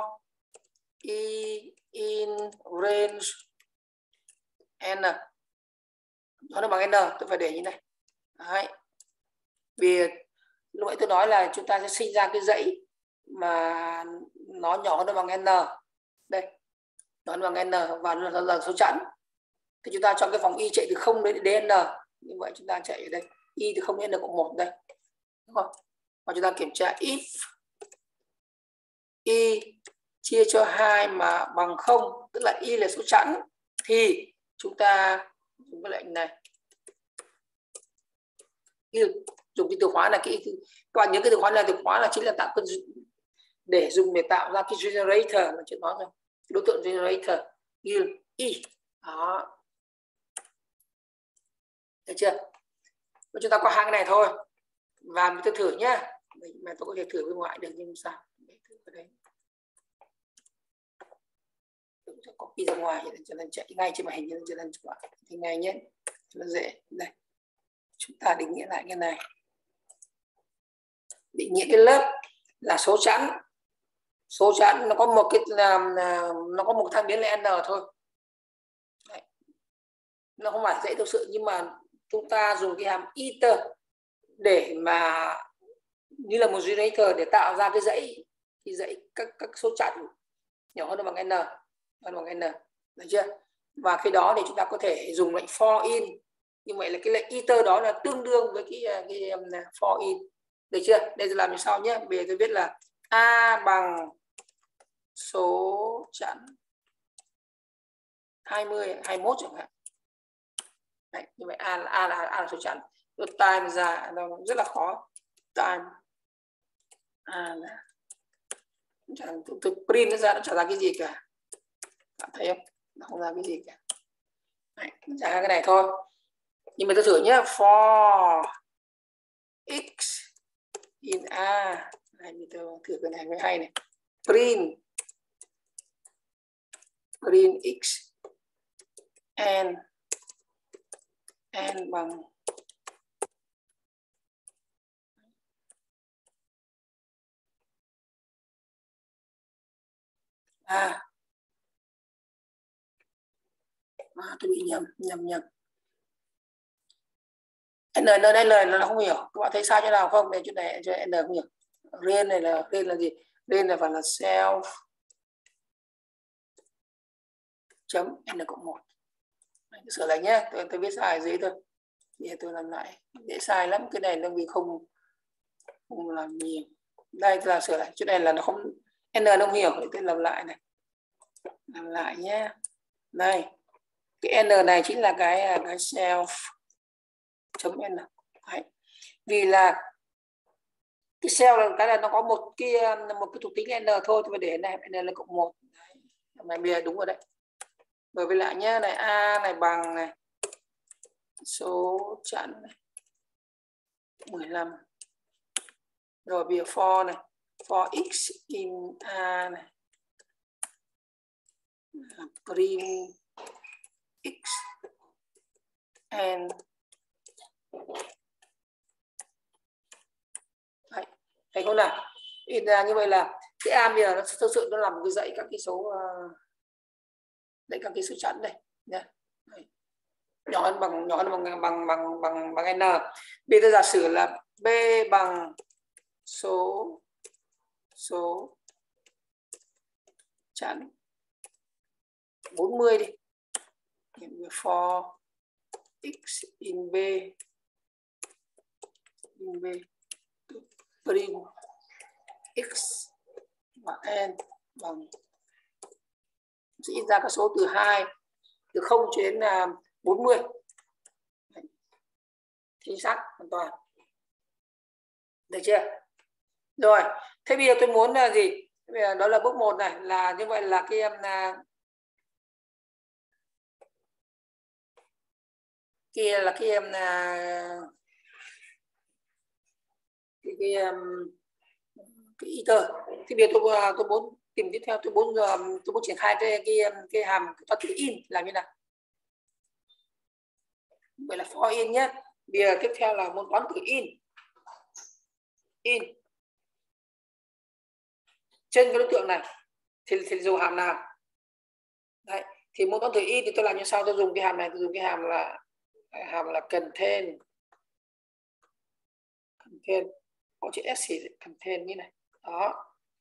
in range n, nó bằng n, tôi phải để như này. Đấy. Vì lúc nãy tôi nói là chúng ta sẽ sinh ra cái dãy mà nó nhỏ hơn bằng n. Đây, nó bằng n và nó là số chẵn. Thì chúng ta cho cái vòng y chạy từ 0 đến n. Như vậy chúng ta chạy ở đây y từ 0 đến n cộng 1 đây. Đúng không? Và chúng ta kiểm tra if y chia cho 2 mà bằng 0, tức là y là số chẵn, thì chúng ta dùng cái lệnh này. Dùng cái từ khóa là các bạn nhớ cái từ khóa là chính là tạo cân để dùng để tạo ra cái generator mà chuyện nói rồi, đối tượng generator như y đó, được chưa? Và chúng ta có hai cái này thôi, và mình thử nhá, mà tôi có thể thử bên ngoài được nhưng sao để thử ở đây, tôi copy ra ngoài cho nên chạy ngay trên màn hình cho nên chụp lại thì ngay nhé, cho nó dễ. Đây, chúng ta định nghĩa lại cái này, định nghĩa cái lớp là số chẵn nó có một cái nó có một thang biến là n thôi. Đấy. Nó không phải dễ thực sự, nhưng mà chúng ta dùng cái hàm iter để mà như là một generator để tạo ra cái dãy các số chẵn nhỏ hơn bằng n, được chưa? Và cái đó thì chúng ta có thể dùng lệnh for in, như vậy là cái lệnh iter đó là tương đương với cái for in, được chưa? Đây tôi làm như sau nhé. Bây giờ tôi viết là a bằng số chẵn 20, 21 chẳng hạn. Đấy, như vậy a là số chẵn. Tôi time ra nó rất là khó. Time a là tôi print nó ra, nó trả ra cái gì cả. Bạn thấy không? Nó không ra cái gì cả. Đấy, ra cái này thôi. Nhưng mà tôi thử nhé, for x in a. Này, tôi thử cái này mới hay này. Print x n bằng Tôi bị nhầm. N đây lời nó không hiểu. Các bạn thấy sai chỗ nào không? Để chỗ này cho N không hiểu. Range này là gì? Range là phải là self chấm N cộng 1. Sửa lại nhé. Tôi viết sai ở dưới thôi. Để tôi làm lại. Dễ sai lắm. Cái này nó vì không làm nhiều. Đây là sửa lại. Chỗ này là nó không N nó không hiểu. Để tôi làm lại này. Làm lại nhé. Đây. Cái N này chính là cái self chấm N. Đấy. Vì là cái cell là cái là nó có một cái thuộc tính N thôi, tôi phải để này N là cộng 1. Này bây giờ đúng rồi đấy. Rồi với lại nhé, này A này bằng này số chẵn này 15. Rồi bây giờ for này, for x in A này prim x and đấy, thấy không nào? In ra như vậy là cái A bây giờ nó thực sự nó làm cái dãy các cái số dãy các cái số chẵn đây nhé. Nhỏ hơn bằng n. Bây giờ giả sử là b bằng số chẵn 40 đi. For x in b prim x và n bằng sẽ ra các số từ 0 cho đến 40. Đấy. Chính xác hoàn toàn. Được chưa? Rồi, thế bây giờ tôi muốn là gì? Bây giờ đó là bước 1 này, là như vậy là cái kia là cái iter. Thì bây giờ tôi muốn tìm tiếp theo, tôi muốn triển khai cái hàm toán tử in làm như nào? Vậy là for in nhé. Bây giờ tiếp theo là môn toán tử in. Trên cái đối tượng này thì dùng hàm nào? Đấy, thì môn toán tử in thì tôi làm như sau, tôi dùng cái hàm này, tôi dùng cái hàm là contain có chữ s thì contain như này. Đó.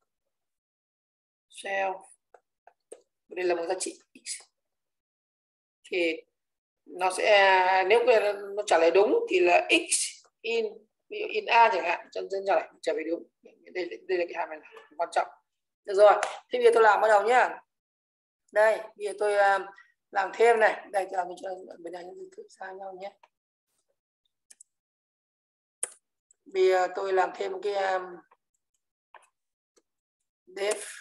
Self. Đây là một giá trị x. Thì nó sẽ, nếu nó trả lời đúng thì là x in, ví dụ in A chẳng hạn, chân trả lời đúng. Đây là cái hàm này quan trọng. Được rồi, thế bây giờ tôi làm bắt đầu nhá. Đây, bây giờ tôi làm thêm này. Đây, tôi làm cho bên này thử xa nhau nhé. Bây giờ tôi làm thêm một cái def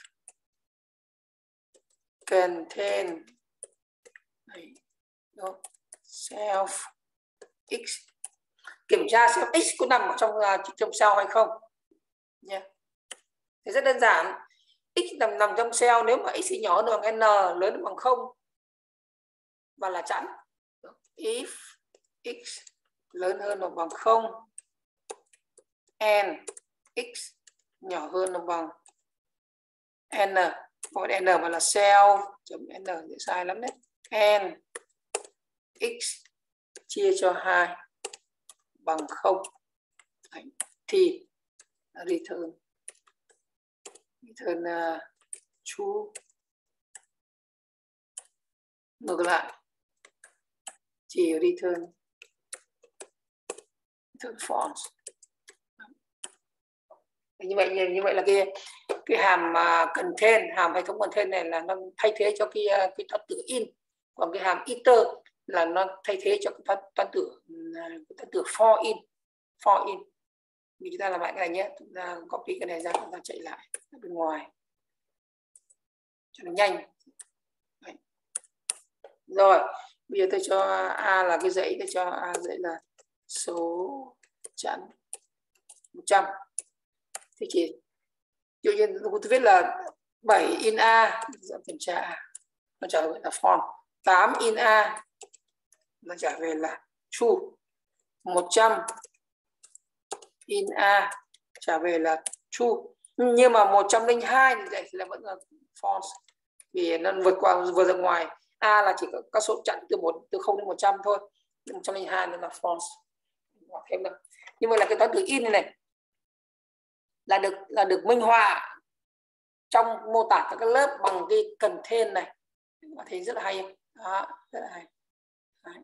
contain này, self x, kiểm tra xem x có nằm ở trong cell hay không nhé. Thì rất đơn giản, x nằm trong cell nếu mà x nhỏ hơn bằng n, lớn hơn bằng 0 và là chẵn. If x lớn hơn hoặc bằng 0 and x nhỏ hơn hoặc bằng n, gọi n mà là cell chấm n dễ sai lắm đấy. And x chia cho 2 bằng 0 thì return true. Ngược lại chỉ return false. Như vậy là cái hàm contain, hàm hệ thống contain này là nó thay thế cho cái toán tử in, còn cái hàm iter là nó thay thế cho cái toán tử for in. Vì chúng ta làm lại cái này nhé, chúng ta copy cái này ra, chúng ta chạy lại ở bên ngoài cho nó nhanh. Đấy. Rồi bây giờ tôi cho A là cái dãy, tôi cho A dãy là số chẵn 100. Thì chỉ tự nhiên tôi viết là 7 in A, kiểm tra nó trả về là false. 8 in A nó trả về là true. 100 in A trả về là true. Nhưng mà 102 thì lại là vẫn là false, vì nó vượt ra ngoài A là chỉ có các số chẵn từ 0 đến 100 thôi, 102 là false. Thêm được. Nhưng mà là cái toán từ in này là được minh họa trong mô tả các lớp bằng cái contain này. Bạn thấy rất là hay. Đó, rất là hay. Đấy.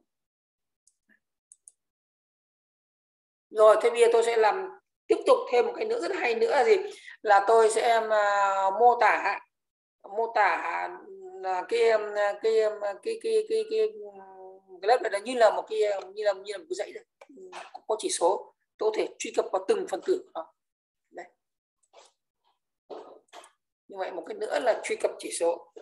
Rồi thế bây giờ tôi sẽ làm tiếp tục thêm một cái nữa rất hay nữa là gì? Là tôi sẽ mô tả là cái lớp này là như là một cái dãy đấy. Có chỉ số, tôi có thể truy cập vào từng phần tử của nó. Đây. Như vậy một cái nữa là truy cập chỉ số.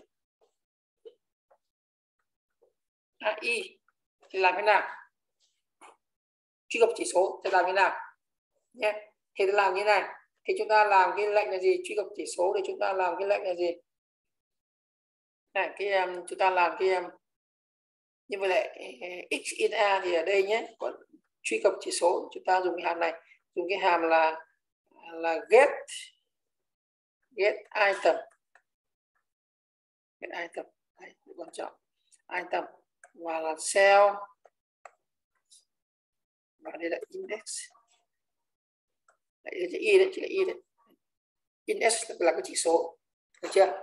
Y thì làm thế nào? Truy cập chỉ số thì làm thế nào nhé? Thì làm như này, thì chúng ta làm cái lệnh là gì? Truy cập chỉ số thì chúng ta làm cái lệnh là gì? Này, chúng ta làm cái như vậy lại x in a thì ở đây nhé, còn truy cập chỉ số chúng ta dùng cái hàm này, dùng cái hàm là get item. Get item đấy, quan trọng, item và là cell và đây là index. Đấy, y đấy, chỉ là y đấy. Index là cái chỉ số, được chưa?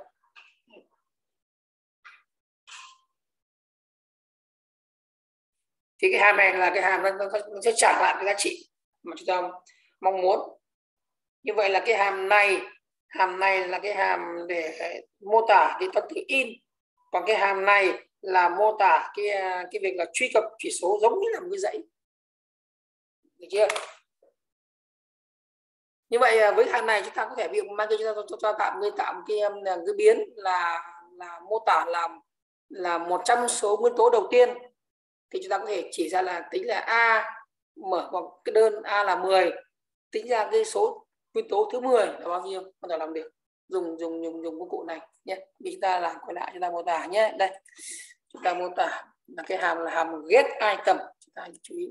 Thì cái hàm này là cái hàm nó sẽ trả lại cái giá trị mà chúng ta mong muốn. Như vậy là cái hàm này là cái hàm để mô tả cái toán từ in, còn cái hàm này là mô tả cái việc là truy cập chỉ số giống như là một cái dãy, được chưa? Như vậy với hàm này chúng ta có thể ví dụ mang cái chúng ta tạo một cái biến là mô tả là 100 số nguyên tố đầu tiên, thì chúng ta có thể chỉ ra là tính là A, mở vào cái đơn A là 10, tính ra cái số nguyên tố thứ 10 là bao nhiêu, có thể làm được dùng công cụ này nhé. Vì chúng ta làm quay lại, chúng ta mô tả nhé. Đây chúng ta mô tả là cái hàm là hàm get item, chúng ta chú ý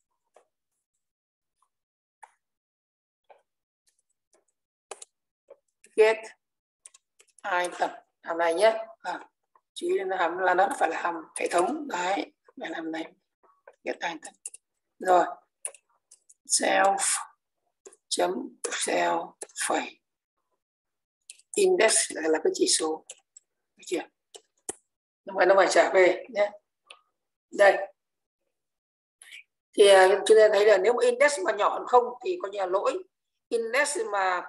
get item hàm này nhé. Chú ý là hàm là nó phải là hàm hệ thống đấy, phải làm này get item. Rồi self chấm self phẩy index là cái chỉ số, được chưa? Nó phải trả về nhé. Đây thì chúng ta thấy là nếu mà index mà nhỏ hơn 0 thì coi như là lỗi. Index mà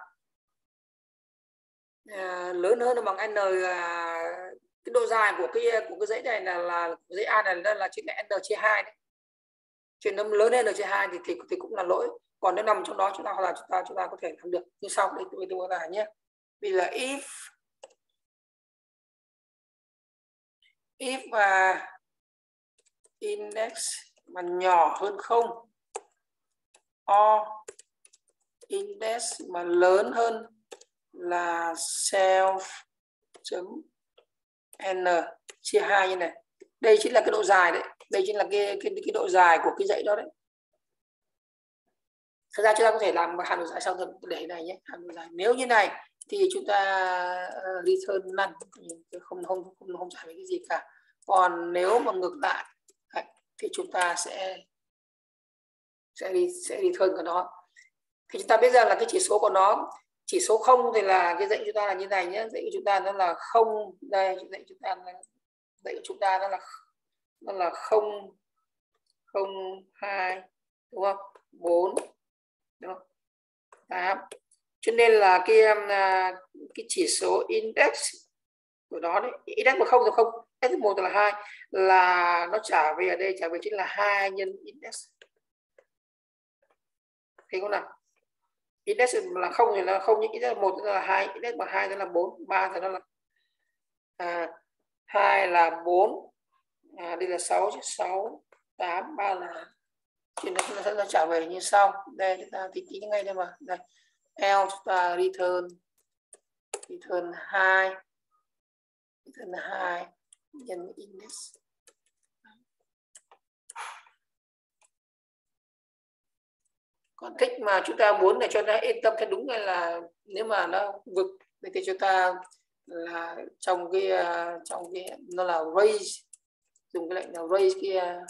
lớn hơn bằng n, cái độ dài của cái dãy này là dãy A này là chính là n chia 2 đấy. Chuyện nó lớn hơn n chia 2 thì cũng là lỗi. Còn nếu nằm trong đó chúng ta có thể làm được như sau. Đây tôi mô tả nhé. Vì là if mà index mà nhỏ hơn 0 or index mà lớn hơn là self chấm n chia 2 như này. Đây chính là cái độ dài đấy, đây chính là cái độ dài của cái dãy đó đấy. Thật ra chúng ta có thể làm hàm độ dài sau để này nhé, hàm độ dài nếu như này thì chúng ta return none, không giải cái gì cả. Còn nếu mà ngược lại thì chúng ta sẽ return của nó. Thì chúng ta biết rằng là cái chỉ số của nó, chỉ số 0 thì là cái dãy chúng ta là như này nhé, dãy của chúng ta nó là 0, đây dãy của chúng ta nó là 0 0 2 đúng không, 4 đúng không, 8. Cho nên là cái chỉ số index của nó đấy, index của 0 thì 0, index 1 là 2, là nó trả về ở đây, trả về chính là 2 nhân index. Thấy không nào? Index là 0 thì là 0, nhưng index 1 là 2, index bằng 2 là 4, 3 thì nó là 2 là 4, đây là 6 chứ 6, 8, 3 là chuyện nó trả về như sau. Đây chúng ta tính ngay đây mà. Đây. L chúng ta return 2 nhân index. Còn thích mà chúng ta muốn để cho nó yên tâm theo đúng hay là nếu mà nó vực thì chúng ta là trong cái nó là raise, dùng cái lệnh là raise kia,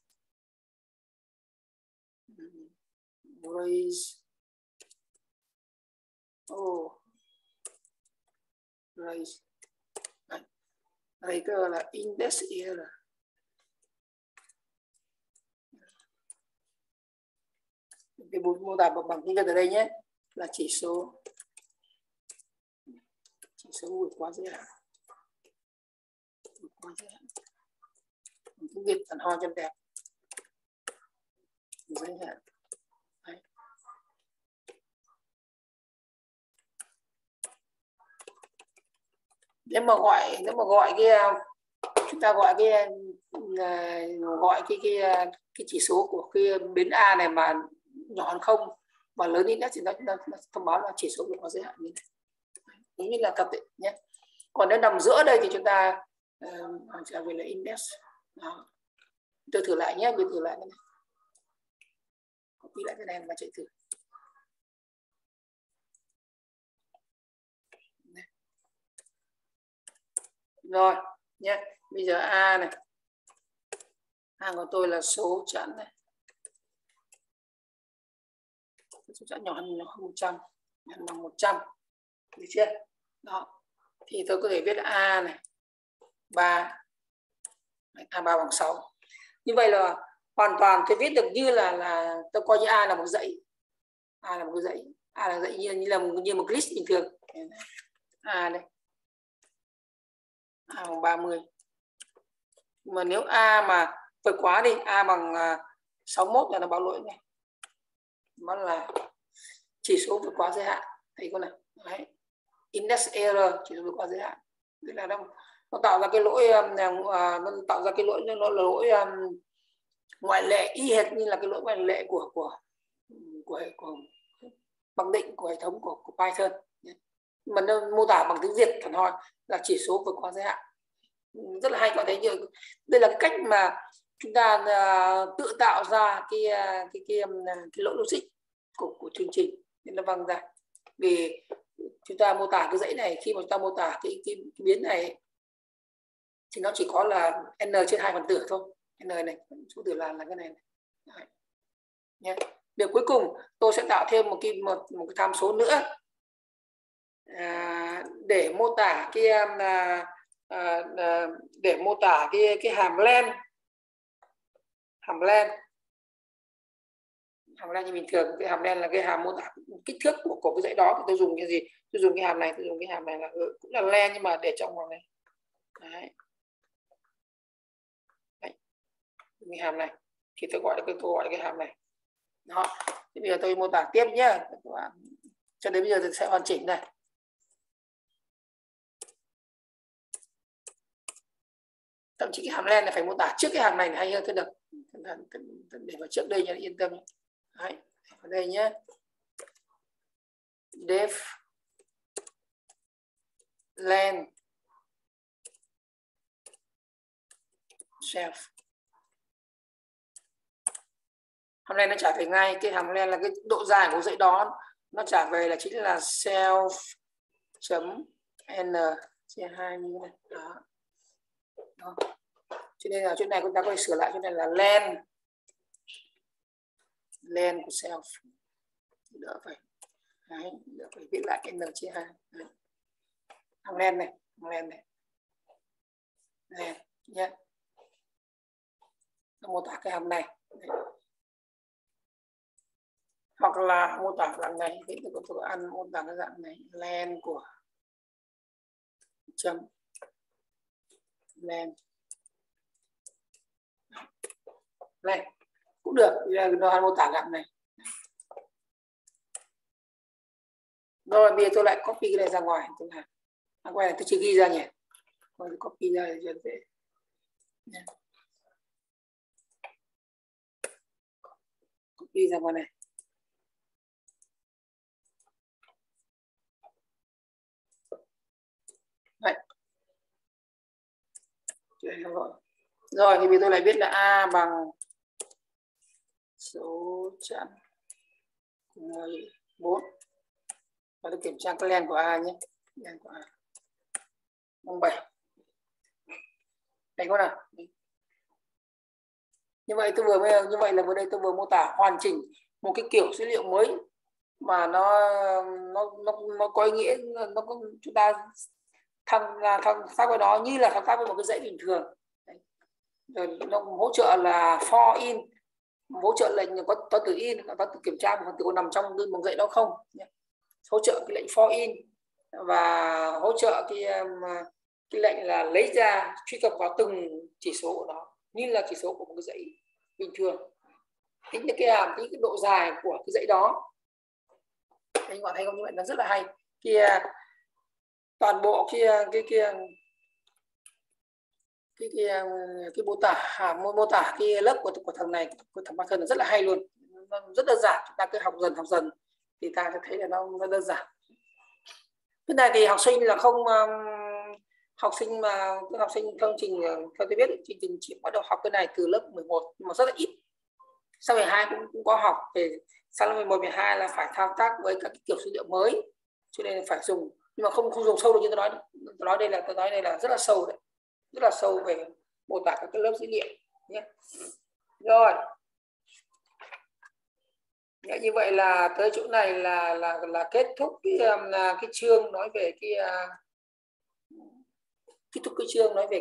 raise raise đây cơ là index error. Cái mô tả bằng tiếng Việt ở đây nhé là chỉ số vượt quá giới hạn, tiếng Việt hẳn hoi cho đẹp, giới hạn. Đấy. Nếu mà gọi cái chúng ta gọi cái chỉ số của cái biến A này mà nhỏ hơn không và lớn index thì nó thông báo là chỉ số vượt quá giới hạn như này, giống như là tập định nhé. Còn nếu nằm giữa đây thì chúng ta trả về là index. Đó. Tôi thử lại nhé, tôi thử lại cái này, copy lại cái này và chạy thử. Rồi nhé, bây giờ A này, A của tôi là số chẵn này, số chẵn nhỏ hơn 100, nhỏ bằng 100, được chưa? Đó, thì tôi có thể viết là A này 3, A3 bằng 6. Như vậy là hoàn toàn tôi viết được như là tôi coi như A là một dãy, A là một cái dãy, A là dãy như một list bình thường. A đây, A bằng 30. Mà nếu A mà vượt quá đi, A bằng 61 là nó báo lỗi này, nó là chỉ số vượt quá giới hạn, thấy không nào? Đấy. Index error, chỉ số vượt quá giới hạn, tức là nó tạo ra cái lỗi, nó tạo ra cái lỗi, nó là lỗi ngoại lệ, y hệt như là cái lỗi ngoại lệ của mặc định của hệ thống của Python, mà nó mô tả bằng tiếng Việt hẳn hoi là chỉ số vượt quá giới hạn. Rất là hay, các bạn thấy như đây là cái cách mà chúng ta tự tạo ra cái lỗi logic của chương trình nên nó văng ra. Vì chúng ta mô tả cái dãy này, khi mà chúng ta mô tả cái biến này thì nó chỉ có là n trên 2/4 thôi, n này số tử là cái này. Đấy. Nhé. Điều cuối cùng tôi sẽ tạo thêm một cái tham số nữa để mô tả cái hàm len, như bình thường. Cái hàm len là cái hàm mô tả kích thước của cái dãy đó, thì tôi dùng cái gì? Tôi dùng cái hàm này, là cũng là len nhưng mà để trong vòng này. Đấy. Cái hàm này thì tôi gọi là cái hàm này. Đó. Thì bây giờ tôi mô tả tiếp nhé. Cho đến bây giờ tôi sẽ hoàn chỉnh này. Thậm chí cái hàm len này phải mô tả trước cái hàm này hay hơn, tôi được để vào trước đây cho yên tâm. Đấy, ở đây nhé, def len self. Hàm len nó trả về ngay, cái hàm len là cái độ dài của dãy đó, nó trả về là chính là self chấm n chia 2 như thế này. Đó. Cho nên là chỗ này chúng ta có thể sửa lại, chỗ này là len của self, đỡ phải viết lại cái n chia 2. Hàm len này, len nhé, nó mô tả cái hàm này. Đấy. Hoặc là mô tả dạng này, thì tôi ăn mô tả cái dạng này, len của chấm len cũng được, nó ăn mô tả dạng này. Rồi bây giờ tôi lại copy cái này ra ngoài, tôi làm quay này tôi chưa ghi ra nhỉ, tôi copy ra để cho dễ. Copy ra ngoài này. Đấy. Rồi thì bây giờ tôi lại viết là A bằng số chẵn 4. Và tôi kiểm tra cái len của A nhé. Len của A. bằng 7. Đấy các nào. Như vậy là vừa đây tôi vừa mô tả hoàn chỉnh một cái kiểu dữ liệu mới mà nó có ý nghĩa, nó có, chúng ta thăng tác với nó như là thao tác với một cái dãy bình thường. Đấy. Rồi nó hỗ trợ là for in, hỗ trợ lệnh có từ in, có từ kiểm tra một phần tử có nằm trong một dãy đó không, hỗ trợ cái lệnh for in và hỗ trợ cái lệnh là lấy ra truy cập vào từng chỉ số của nó như là chỉ số của một cái dãy bình thường, tính được tính cái độ dài của cái dãy đó. Anh gọi thấy không? Như vậy nó rất là hay. Toàn bộ cái mô tả cái lớp của thằng này, của thằng Python là rất là hay luôn, nó rất đơn giản. Chúng ta cứ học dần thì ta sẽ thấy là nó đơn giản. Cái này thì học sinh là không học sinh chương trình theo tôi biết chương trình chỉ bắt đầu học cái này từ lớp 11 nhưng mà rất là ít. Sau 12 cũng có học, về sang lớp 11 12 là phải thao tác với các kiểu dữ liệu mới, cho nên là phải dùng, nhưng mà không dùng sâu được như tôi nói đây là rất là sâu đấy, rất là sâu về mô tả các cái lớp dữ liệu nhé. Rồi như vậy là tới chỗ này là kết thúc cái chương nói về kết thúc cái chương nói về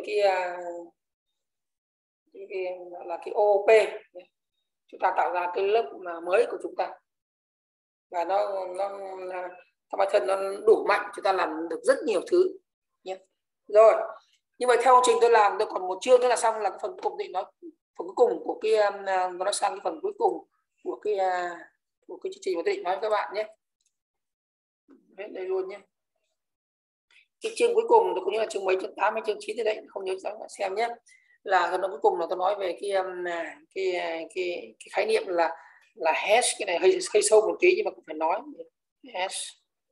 cái OOP. Chúng ta tạo ra cái lớp mới của chúng ta và nó Python nó đủ mạnh, chúng ta làm được rất nhiều thứ nhé. Rồi như vậy theo trình tôi làm tôi còn một chương nữa là xong, là cái phần cùng định nói phần cuối cùng của nó sang cái phần cuối cùng của cái chương trình mà tôi định nói với các bạn nhé. Hết đây luôn nhé. Cái chương cuối cùng tôi cũng như là chương mấy, chương 8 hay chương 9 thì đấy không nhớ rõ, xem nhé. Là nó cuối cùng là tôi nói về cái khái niệm là hash. Cái này hơi sâu một tí nhưng mà cũng phải nói hash.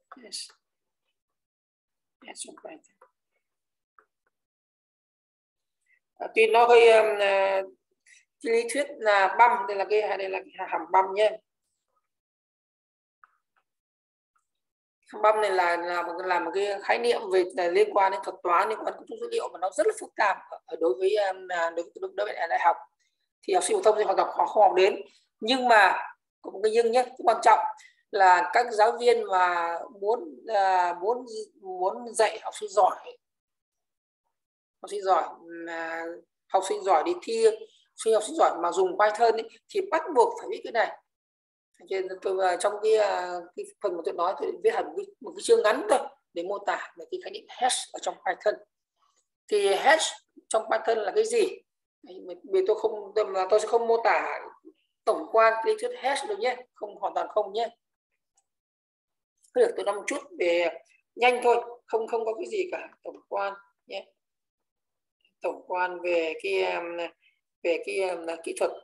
Tuy nó hơi cái lý thuyết là băm, đây là cái hàm băm nhé. Băm này là một cái khái niệm về liên quan đến thuật toán, liên quan đến cấu trúc dữ liệu mà nó rất là phức tạp đối với đại học. Thì học sinh phổ thông thì họ không học đến, nhưng mà có một cái nhưng nhé, cái quan trọng là các giáo viên mà muốn dạy học sinh giỏi học sinh giỏi đi thi, học sinh giỏi mà dùng Python ấy, thì bắt buộc phải biết cái này. Trên tôi trong cái phần mà tôi nói tôi viết hẳn một cái chương ngắn thôi để mô tả về cái khái niệm hash ở trong Python. Thì hash trong Python là cái gì? Vì tôi sẽ không mô tả tổng quan lý thuyết hash đâu nhé, không, hoàn toàn không nhé. Được, tôi nói một chút về nhanh thôi, không có cái gì cả, tổng quan nhé. Tổng quan về kỹ thuật,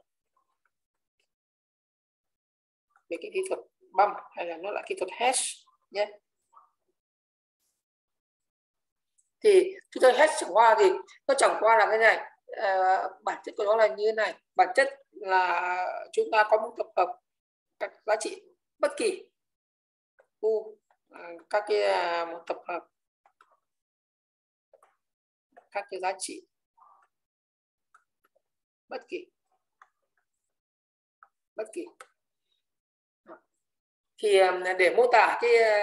về cái kỹ thuật băm hay là nó là kỹ thuật hash nhé. Thì kỹ thuật hash chẳng qua thì nó chẳng qua là cái này, bản chất của nó là như thế này. Bản chất là chúng ta có một tập hợp các giá trị bất kỳ u, các một tập hợp các cái giá trị bất kỳ. Thì để mô tả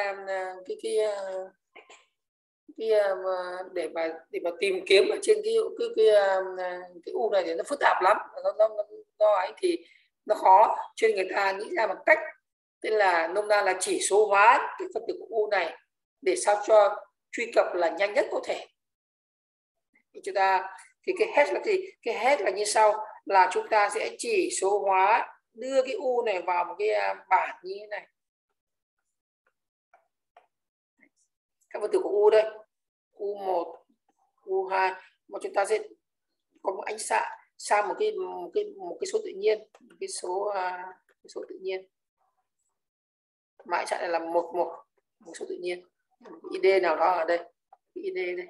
để mà tìm kiếm ở trên cái u này thì nó phức tạp lắm, do ấy thì nó khó, cho nên người ta nghĩ ra một cách, tức là nôm na là chỉ số hóa cái phân tử của u này để sao cho truy cập là nhanh nhất có thể. Thì chúng ta thì cái hash là gì? Cái hash là như sau, là chúng ta sẽ chỉ số hóa đưa cái u này vào một cái bảng như thế này. Các phân tử của u đây, U1, U2, mà chúng ta sẽ có một ánh xạ một cái số tự nhiên, một số tự nhiên. Mà ánh xạ này là một số tự nhiên, một ID nào đó ở đây, cái ID đây.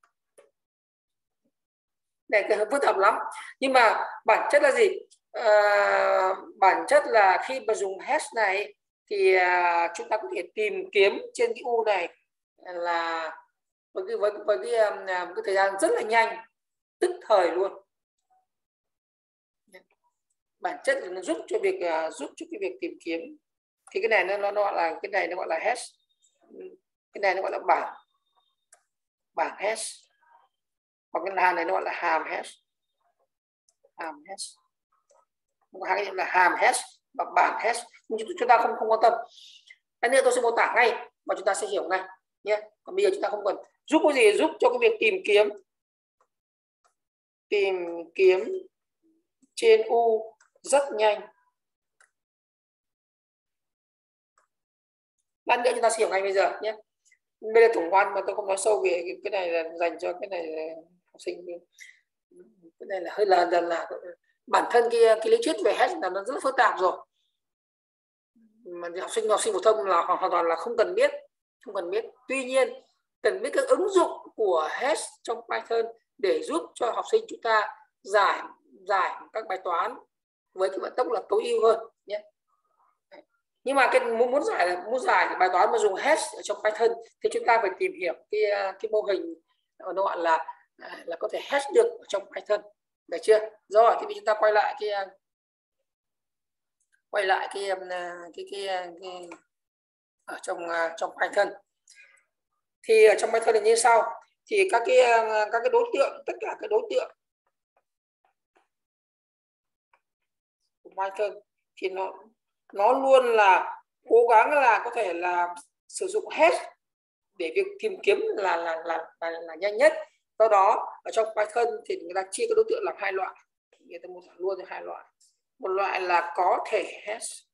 Này cái phức tạp lắm, nhưng mà bản chất là gì? Bản chất là khi mà dùng hash này thì chúng ta có thể tìm kiếm trên cái u này là với cái thời gian rất là nhanh, tức thời luôn. Bản chất là nó giúp cho cái việc tìm kiếm. Thì cái này nó gọi là, cái này nó gọi là hash, cái này nó gọi là bảng hash, còn cái hàm này nó gọi là hàm hash. Hai cái là hàm hash và bảng hash, nhưng chúng ta không quan tâm. Cái nữa tôi sẽ mô tả ngay và chúng ta sẽ hiểu ngay nhé. Còn bây giờ chúng ta không cần. Giúp cái gì? Giúp cho cái việc tìm kiếm trên U rất nhanh. Lát nữa chúng ta sẽ hiểu ngay bây giờ nhé. Đây là tổng quan mà tôi không nói sâu về cái này, là dành cho cái này là học sinh. Cái này là hơi là bản thân cái lý thuyết về hash là nó rất phức tạp rồi, mà học sinh phổ thông là hoàn toàn là không cần biết. Tuy nhiên cần biết các ứng dụng của hash trong Python để giúp cho học sinh chúng ta giải các bài toán với cái vận tốc là tối ưu hơn nhé. Nhưng mà cái muốn giải bài toán mà dùng hash ở trong Python thì chúng ta phải tìm hiểu cái mô hình nó gọi là có thể hash được ở trong Python, được chưa? Rồi thì chúng ta quay lại cái ở trong Python. Thì ở trong Python là như sau. Thì các cái đối tượng, tất cả các đối tượng của Python thì nó luôn là cố gắng là có thể là sử dụng hash để việc tìm kiếm là nhanh nhất. Do đó ở trong Python thì người ta chia các đối tượng làm hai loại, người ta mô tả luôn cho hai loại. Một loại là có thể hash,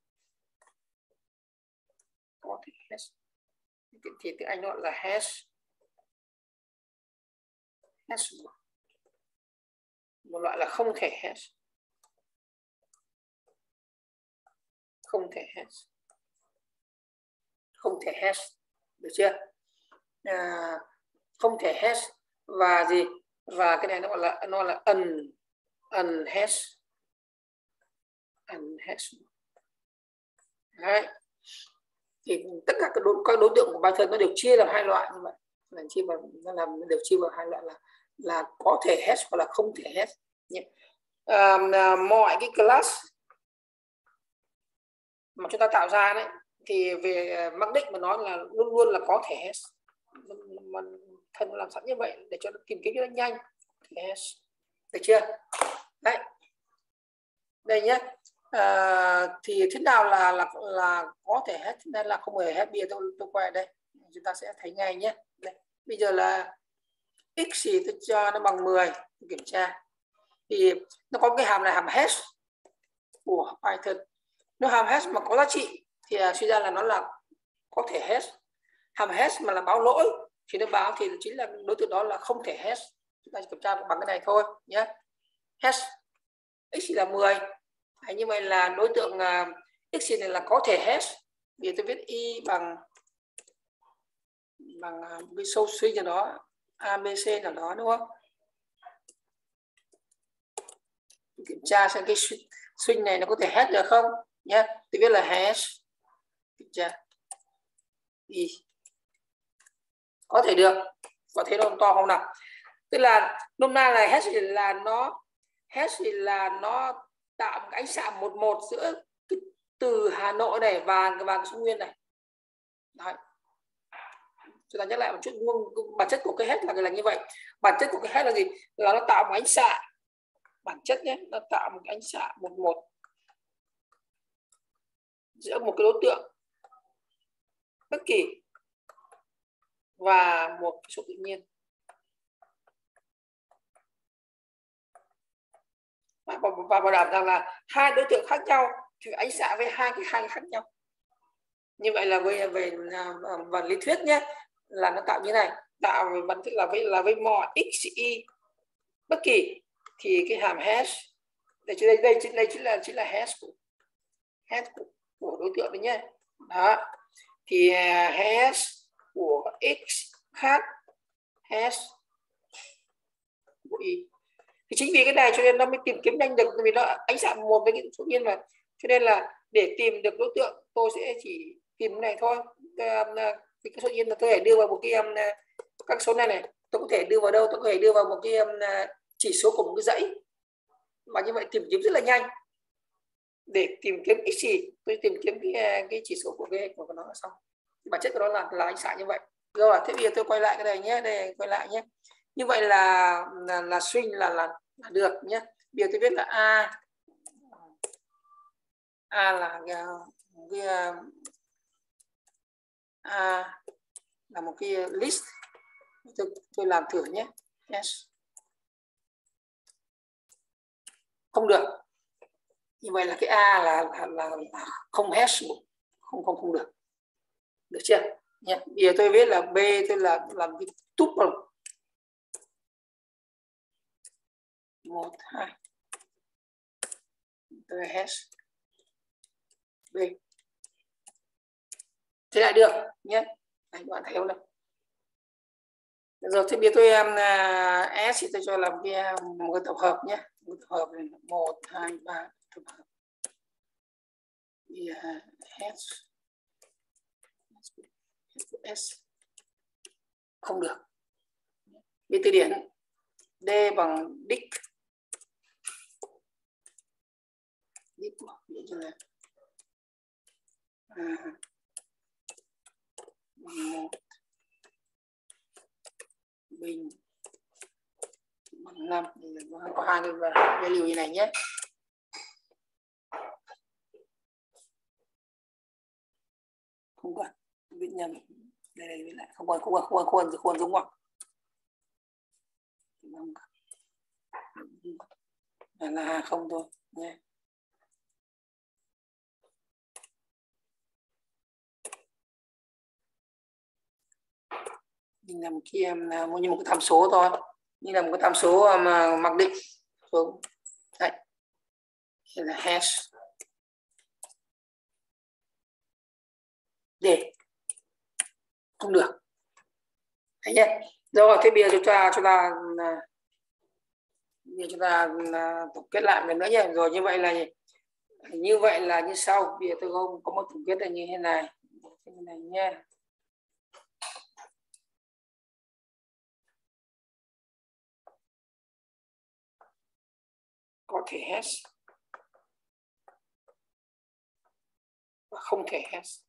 thì tiếng Anh gọi là hash. Một loại là không thể hash. Không thể hash, được chưa? Không thể hash và gì? Và cái này nó gọi là unhash. Đấy. Thì tất cả các đối tượng của Python nó đều chia làm hai loại như vậy. Đều chia vào hai loại là có thể hash hoặc là không thể hash nhé. Mọi cái class mà chúng ta tạo ra đấy thì về mặc định mà nói là luôn luôn là có thể hash. Mà Python làm sẵn như vậy để cho nó tìm kiếm cho nó nhanh. Hash. Được chưa? Đấy. Đây nhé. Thì thế nào là có thể hash, nên là không hề hash. Bây giờ tôi quay đây chúng ta sẽ thấy ngay nhé. Đây. Bây giờ là x thì tôi cho nó bằng 10, kiểm tra thì nó có cái hàm này, hàm hash của Python. Nếu hàm hash mà có giá trị thì suy ra là nó là có thể hash. Hàm hash mà là báo lỗi thì nó báo thì chính là đối tượng đó là không thể hash. Chúng ta kiểm tra bằng cái này thôi nhé. Hash x là 10. Như vậy là đối tượng x này là có thể hash. Vì tôi viết y bằng cái số suy cho nó ABC nào đó, đúng không? Kiểm tra xem cái string này nó có thể hash được không nhé. Tôi viết là hash, kiểm tra y có thể được, có thể nó to không nào? Tức là nôm na là hash là nó tạo một ánh xạ 11 giữa từ Hà Nội này và cái số nguyên này. Đấy. Chúng ta nhắc lại một chút, bản chất của cái hash là như vậy. Bản chất của cái hash là gì? Là nó tạo một ánh xạ, bản chất nhé, nó tạo một ánh xạ 11 giữa một cái đối tượng bất kỳ và một số tự nhiên. Và bảo đảm rằng là hai đối tượng khác nhau thì ánh xạ với hai cái khác nhau. Như vậy là về vật lý thuyết nhé, là nó tạo như này, tạo về bản chất là với mọi x y bất kỳ thì cái hàm hash đây chính là hash của đối tượng đấy nhé. Đó thì hash của x khác hash của y. Thì chính vì cái này cho nên nó mới tìm kiếm nhanh được, vì nó ánh xạ một với cái số nhiên mà. Cho nên là để tìm được đối tượng tôi sẽ chỉ tìm cái này thôi. Cái số nhiên là tôi phải đưa vào một các số này tôi có thể đưa vào đâu? Tôi có thể đưa vào một cái chỉ số của một cái dãy, và như vậy tìm kiếm rất là nhanh. Để tìm kiếm x gì, tôi tìm kiếm cái chỉ số của nó là xong. Bản chất của nó là ánh sáng như vậy. Rồi, thế bây giờ tôi quay lại cái này nhé, đây quay lại nhé. Như vậy là swing là được nhé. Bây giờ tôi viết là A là là một cái list. Tôi làm thử nhé. Yes. Không được. Như vậy là cái A là không hash, không được. Được chưa? Nhé. Bây giờ tôi viết là B, tôi là làm cái tuple 1 2. Tôi hash B. Thế lại được nhé. Này, các bạn thấy không nào? Rồi thì bây giờ tôi S thì tôi cho làm một cái tập hợp nhé. Một tập hợp này 1 2 3 tập hợp. S không được. Bây từ điển D bằng dict. Dict là một bình bằng 5. Có hai cái value như này nhé. Không cần viết nhầm, đây viết lại không còn giống ngoặc là không thôi nhé. Mình làm kia là như một cái tham số thôi, như là một cái tham số mà mặc định xuống đấy. Đây là hash để không được, thấy nhé. Rồi thế bây giờ chúng ta tổng kết lại lần nữa nhé. Rồi như vậy là như sau. Bây giờ tôi có một tổng kết là như thế này nhé. Có thể hash và không thể hash.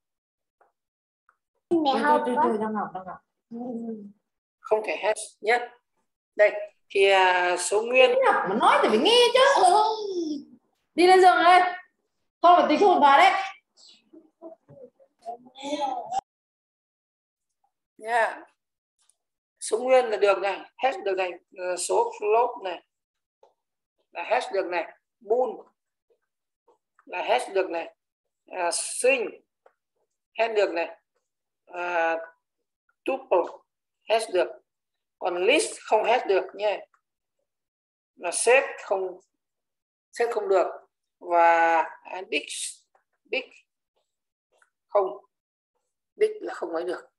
Đang học. Không thể hash nhé. Đây thì số nguyên học mà nói thì phải nghe chứ. Đi lên giường đây, không phải tính hồn vào đấy nha. Số nguyên là được này, hash được này, số float này là hash được này, bool là hash được này, string hash được này, tuple hash được. Còn list không hash được nhé, là set không được, và dict là không ấy được,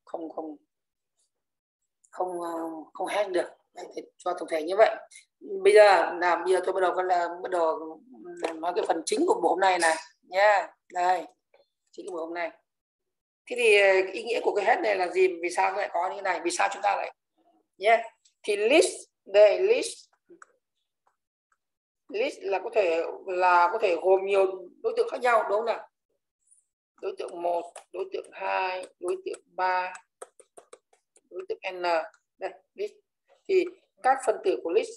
không hash được. Đấy, thì cho tổng thể như vậy. Bây giờ tôi bắt đầu nói cái phần chính của buổi hôm nay này nha. Đây chính của buổi hôm nay. Thế thì ý nghĩa của cái hash này là gì? Vì sao lại có như thế này? Vì sao chúng ta lại nhé? Thì list đây, list là có thể gồm nhiều đối tượng khác nhau, đúng không nào? Đối tượng 1, đối tượng 2, đối tượng 3, đối tượng n. Đây list thì các phân tử của list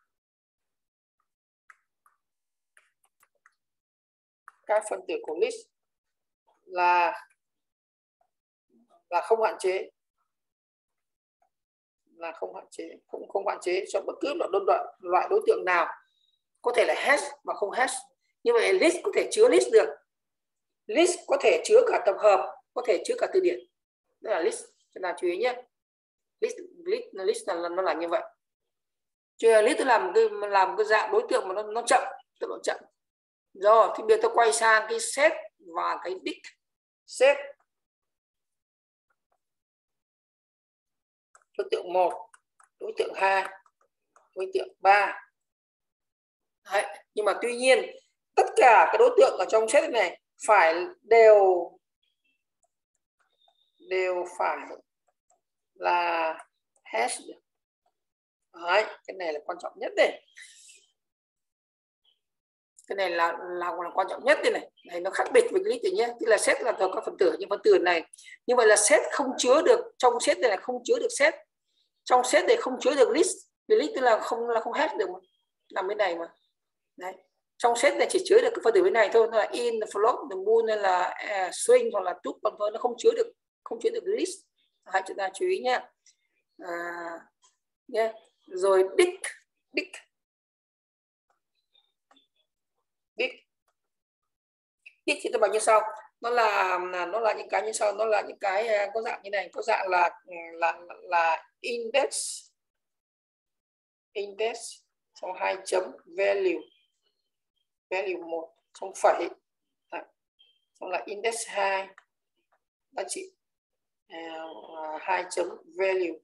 là không hạn chế, không hạn chế cho bất cứ loại đối tượng nào, có thể là hash và không hash. Như vậy list có thể chứa list được, list có thể chứa cả tập hợp, có thể chứa cả từ điển. Đó là list, chúng ta chú ý nhé. List là nó là như vậy. Chứ list tôi làm cái dạng đối tượng mà nó chậm, tốc độ chậm. Rồi thì bây giờ tôi quay sang cái set và cái dict. Set đối tượng 1, đối tượng 2, đối tượng 3. Đấy. Nhưng mà tuy nhiên tất cả các đối tượng ở trong set này đều phải là hash được. Đấy, cái này là quan trọng nhất đây. Cái này là quan trọng nhất đây này. Này nó khác biệt với cái list này nhé. Tức là set là có phần tử, nhưng phần tử này như vậy là set không chứa được, trong set này là không chứa được set, trong set này không chứa được list. Vì list tức là không hash được mà. Nằm bên này mà. Đấy. Trong set này chỉ chứa được cái phần tử bên này thôi, nó là in, float, bool hay là string hoặc là tuple, còn thôi nó không chứa được list. Hai chúng ta chú ý nhé. Nhé. Rồi dict thì tôi bảo như sau, nó là những cái như sau, nó là những cái có dạng như này, có dạng là index xong 2 chấm value 1 xong phẩy, xong là index 2 giá trị 2 chấm value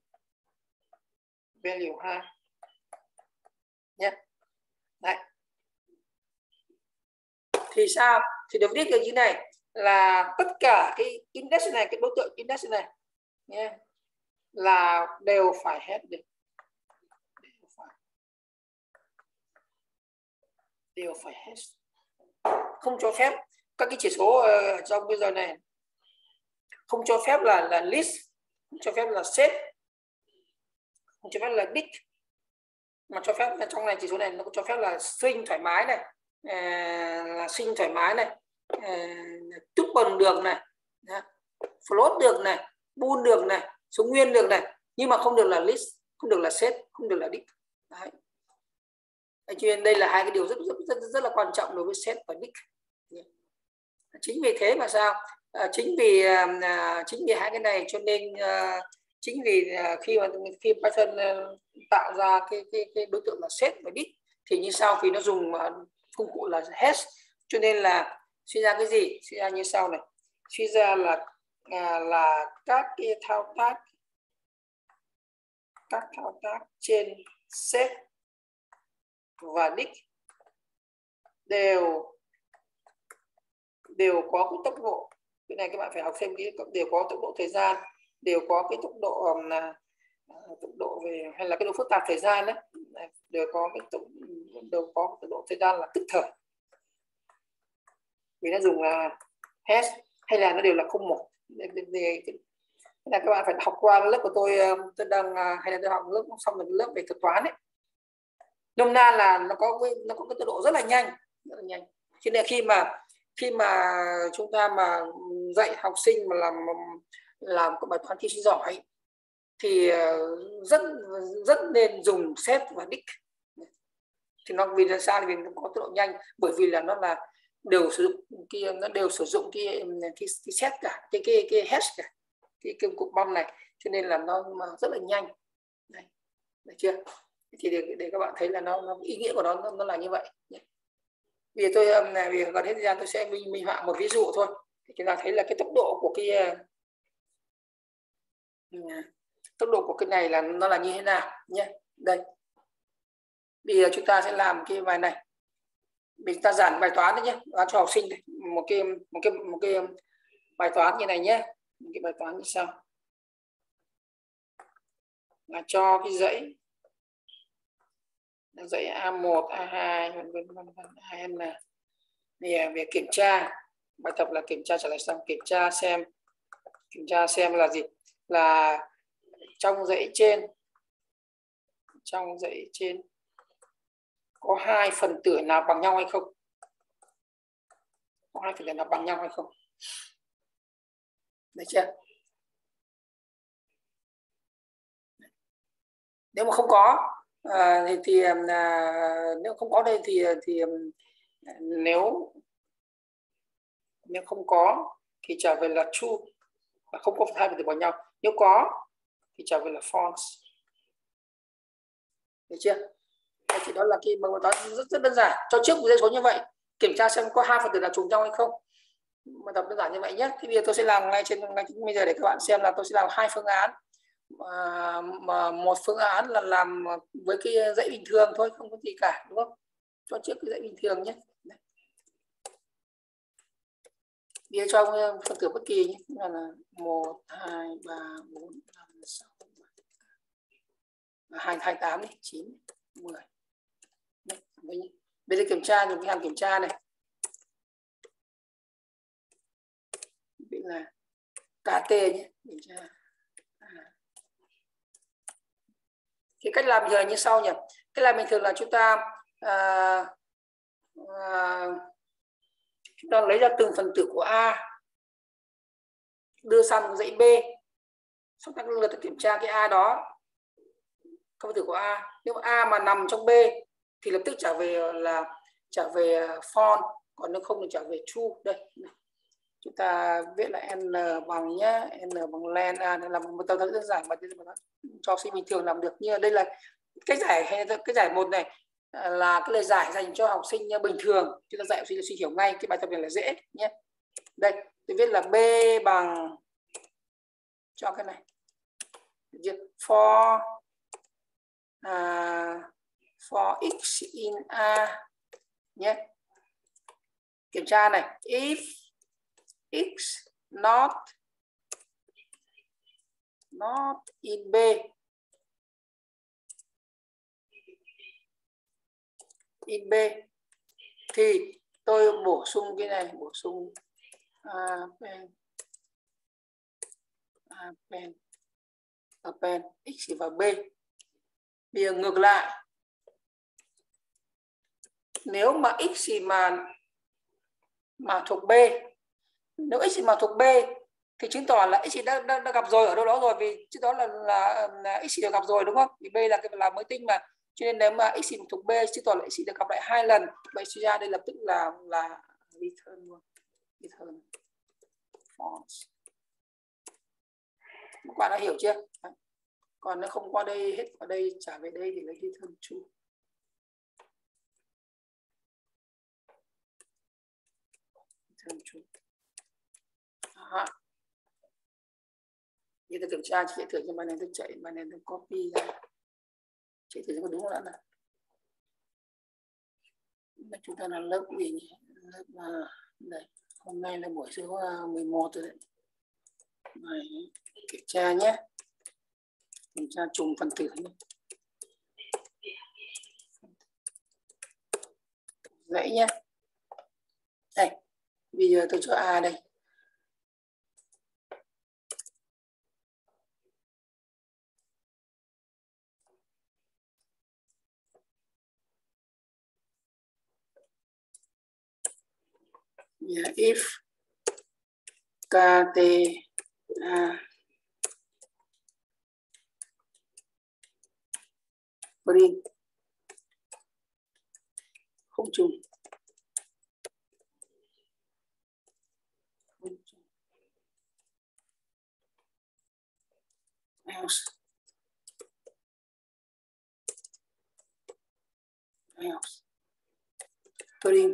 2 nhé. Đấy. Thì sao? Thì được viết như thế này là tất cả cái index này, cái đối tượng index này nhé, là đều phải hết được, đều phải hết, không cho phép các cái chỉ số ở trong bây giờ này, không cho phép là list, không cho phép là set, không cho phép là dict, mà cho phép là trong này chỉ số này nó cho phép là string thoải mái này, là string thoải mái này, tuple được này, float được này, bool được này, số nguyên được này, nhưng mà không được là list, không được là set, không được là dict. Đấy. Cho nên đây là hai cái điều rất là quan trọng đối với set và dict. Chính vì thế mà sao? Chính vì hai cái này cho nên chính vì khi Python tạo ra cái đối tượng là set và dict thì như sau, khi nó dùng công cụ là hash, cho nên là suy ra cái gì? Suy ra như sau này, suy ra là các cái thao tác trên set và dict đều có cái tốc độ, cái này các bạn phải học thêm cái đều có tốc độ thời gian, đều có cái tốc độ về hay là cái độ phức tạp thời gian đấy, đều có tốc độ thời gian là tức thời, vì nó dùng là hash hay là nó đều là 01. Là các bạn phải học qua lớp của tôi đang hay là tôi học lớp xong rồi lớp về thuật toán ấy, nôm na là nó có cái tốc độ rất là nhanh, cho nên khi mà chúng ta mà dạy học sinh mà làm các bài toán thi sinh giỏi thì rất nên dùng set và dict. Thì nó vì là sao? Vì nó có tốc độ nhanh, bởi vì là nó đều sử dụng cái set cả, cái hash cả, cái cụm bom này, cho nên là nó rất là nhanh. Đấy. Được chưa? Thì để các bạn thấy là nó ý nghĩa của nó là như vậy. Vì tôi vì gần hết thời gian tôi sẽ minh họa một ví dụ thôi, thì chúng ta thấy là cái tốc độ của cái này là nó là như thế nào nhé. Đây, bây giờ chúng ta sẽ làm cái bài này, mình ta giảng bài toán đấy nhé, toán cho học sinh này. một cái bài toán như này nhé, một cái bài toán như sau, là cho cái dãy A1, A2 vân vân 2n này, về kiểm tra bài tập là kiểm tra trả lời xong, kiểm tra xem là gì, là trong dãy trên có hai phần tử nào bằng nhau hay không, có hai phần tử nào bằng nhau hay không. Được chưa? Nếu mà không có thì nếu không có đây thì nếu không có thì trả về là true, và không có hai phần tử bằng nhau. Nếu có thì trả về là false. Được chưa? Thì đó là cái bài toán rất đơn giản, cho trước một dãy số như vậy, kiểm tra xem có hai phần tử nào trùng nhau hay không. Bài tập đơn giản như vậy nhé. Thì bây giờ tôi sẽ làm ngay bây giờ để các bạn xem là tôi sẽ làm hai phương án. Mà một phương án là làm với cái dãy bình thường thôi, không có gì cả, đúng không? Cho trước cái dãy bình thường nhé. Bây giờ cho phần tử bất kỳ nhé, là 1, 2, 3, 4, 5, 6, 7. 28 9 10. Bây giờ kiểm tra dùng cái hàm kiểm tra này. Ví dụ là KT nhé, kiểm tra. Thì cách làm giờ như sau nhỉ. Cách làm bình thường là chúng ta lấy ra từng phần tử của A, đưa sang dãy B, sau đó lượt kiểm tra cái A đó, các phần tử của A. Nếu mà A mà nằm trong B thì lập tức trả về for, còn nếu không thì trả về true. Đây chúng ta viết là n bằng nhá, n bằng len A, là một tàu đơn giản mà cho sinh bình thường làm được. Như đây là cách giải, hay cái giải một này là cái lời giải dành cho học sinh bình thường, chúng ta dạy học sinh suy hiểu ngay. Cái bài tập này là dễ nhé. Đây tôi viết là B bằng, cho cái này for x in A nhé. Kiểm tra này, if x not in B thì tôi bổ sung cái này, bổ sung append x vào B. Bây giờ ngược lại, nếu mà x mà thuộc B, nếu x mà thuộc B thì chứng tỏ là x đã gặp rồi ở đâu đó rồi, vì trước đó là x được gặp rồi đúng không? Vì B là mới tinh mà, cho nên nếu mà x thuộc B chứng tỏ là x được gặp lại 2 lần. Vậy suy ra đây lập tức là return luôn, return false. Các bạn đã hiểu chưa? Còn nó không qua đây hết, qua đây trả về đây thì lấy return true. Return true. Như tôi kiểm tra chạy thử cho bài này, tôi chạy bài này tôi copy ra, chạy thử cho có đúng không nào. Chúng ta là lớp gì nhỉ? Lớp đây, hôm nay là buổi số 11 rồi đấy. Này, kiểm tra nhé, kiểm tra trùng phần tử nhé. Dãy nhé. Đây, bây giờ tôi cho A đây. If KT A print không trùng, else print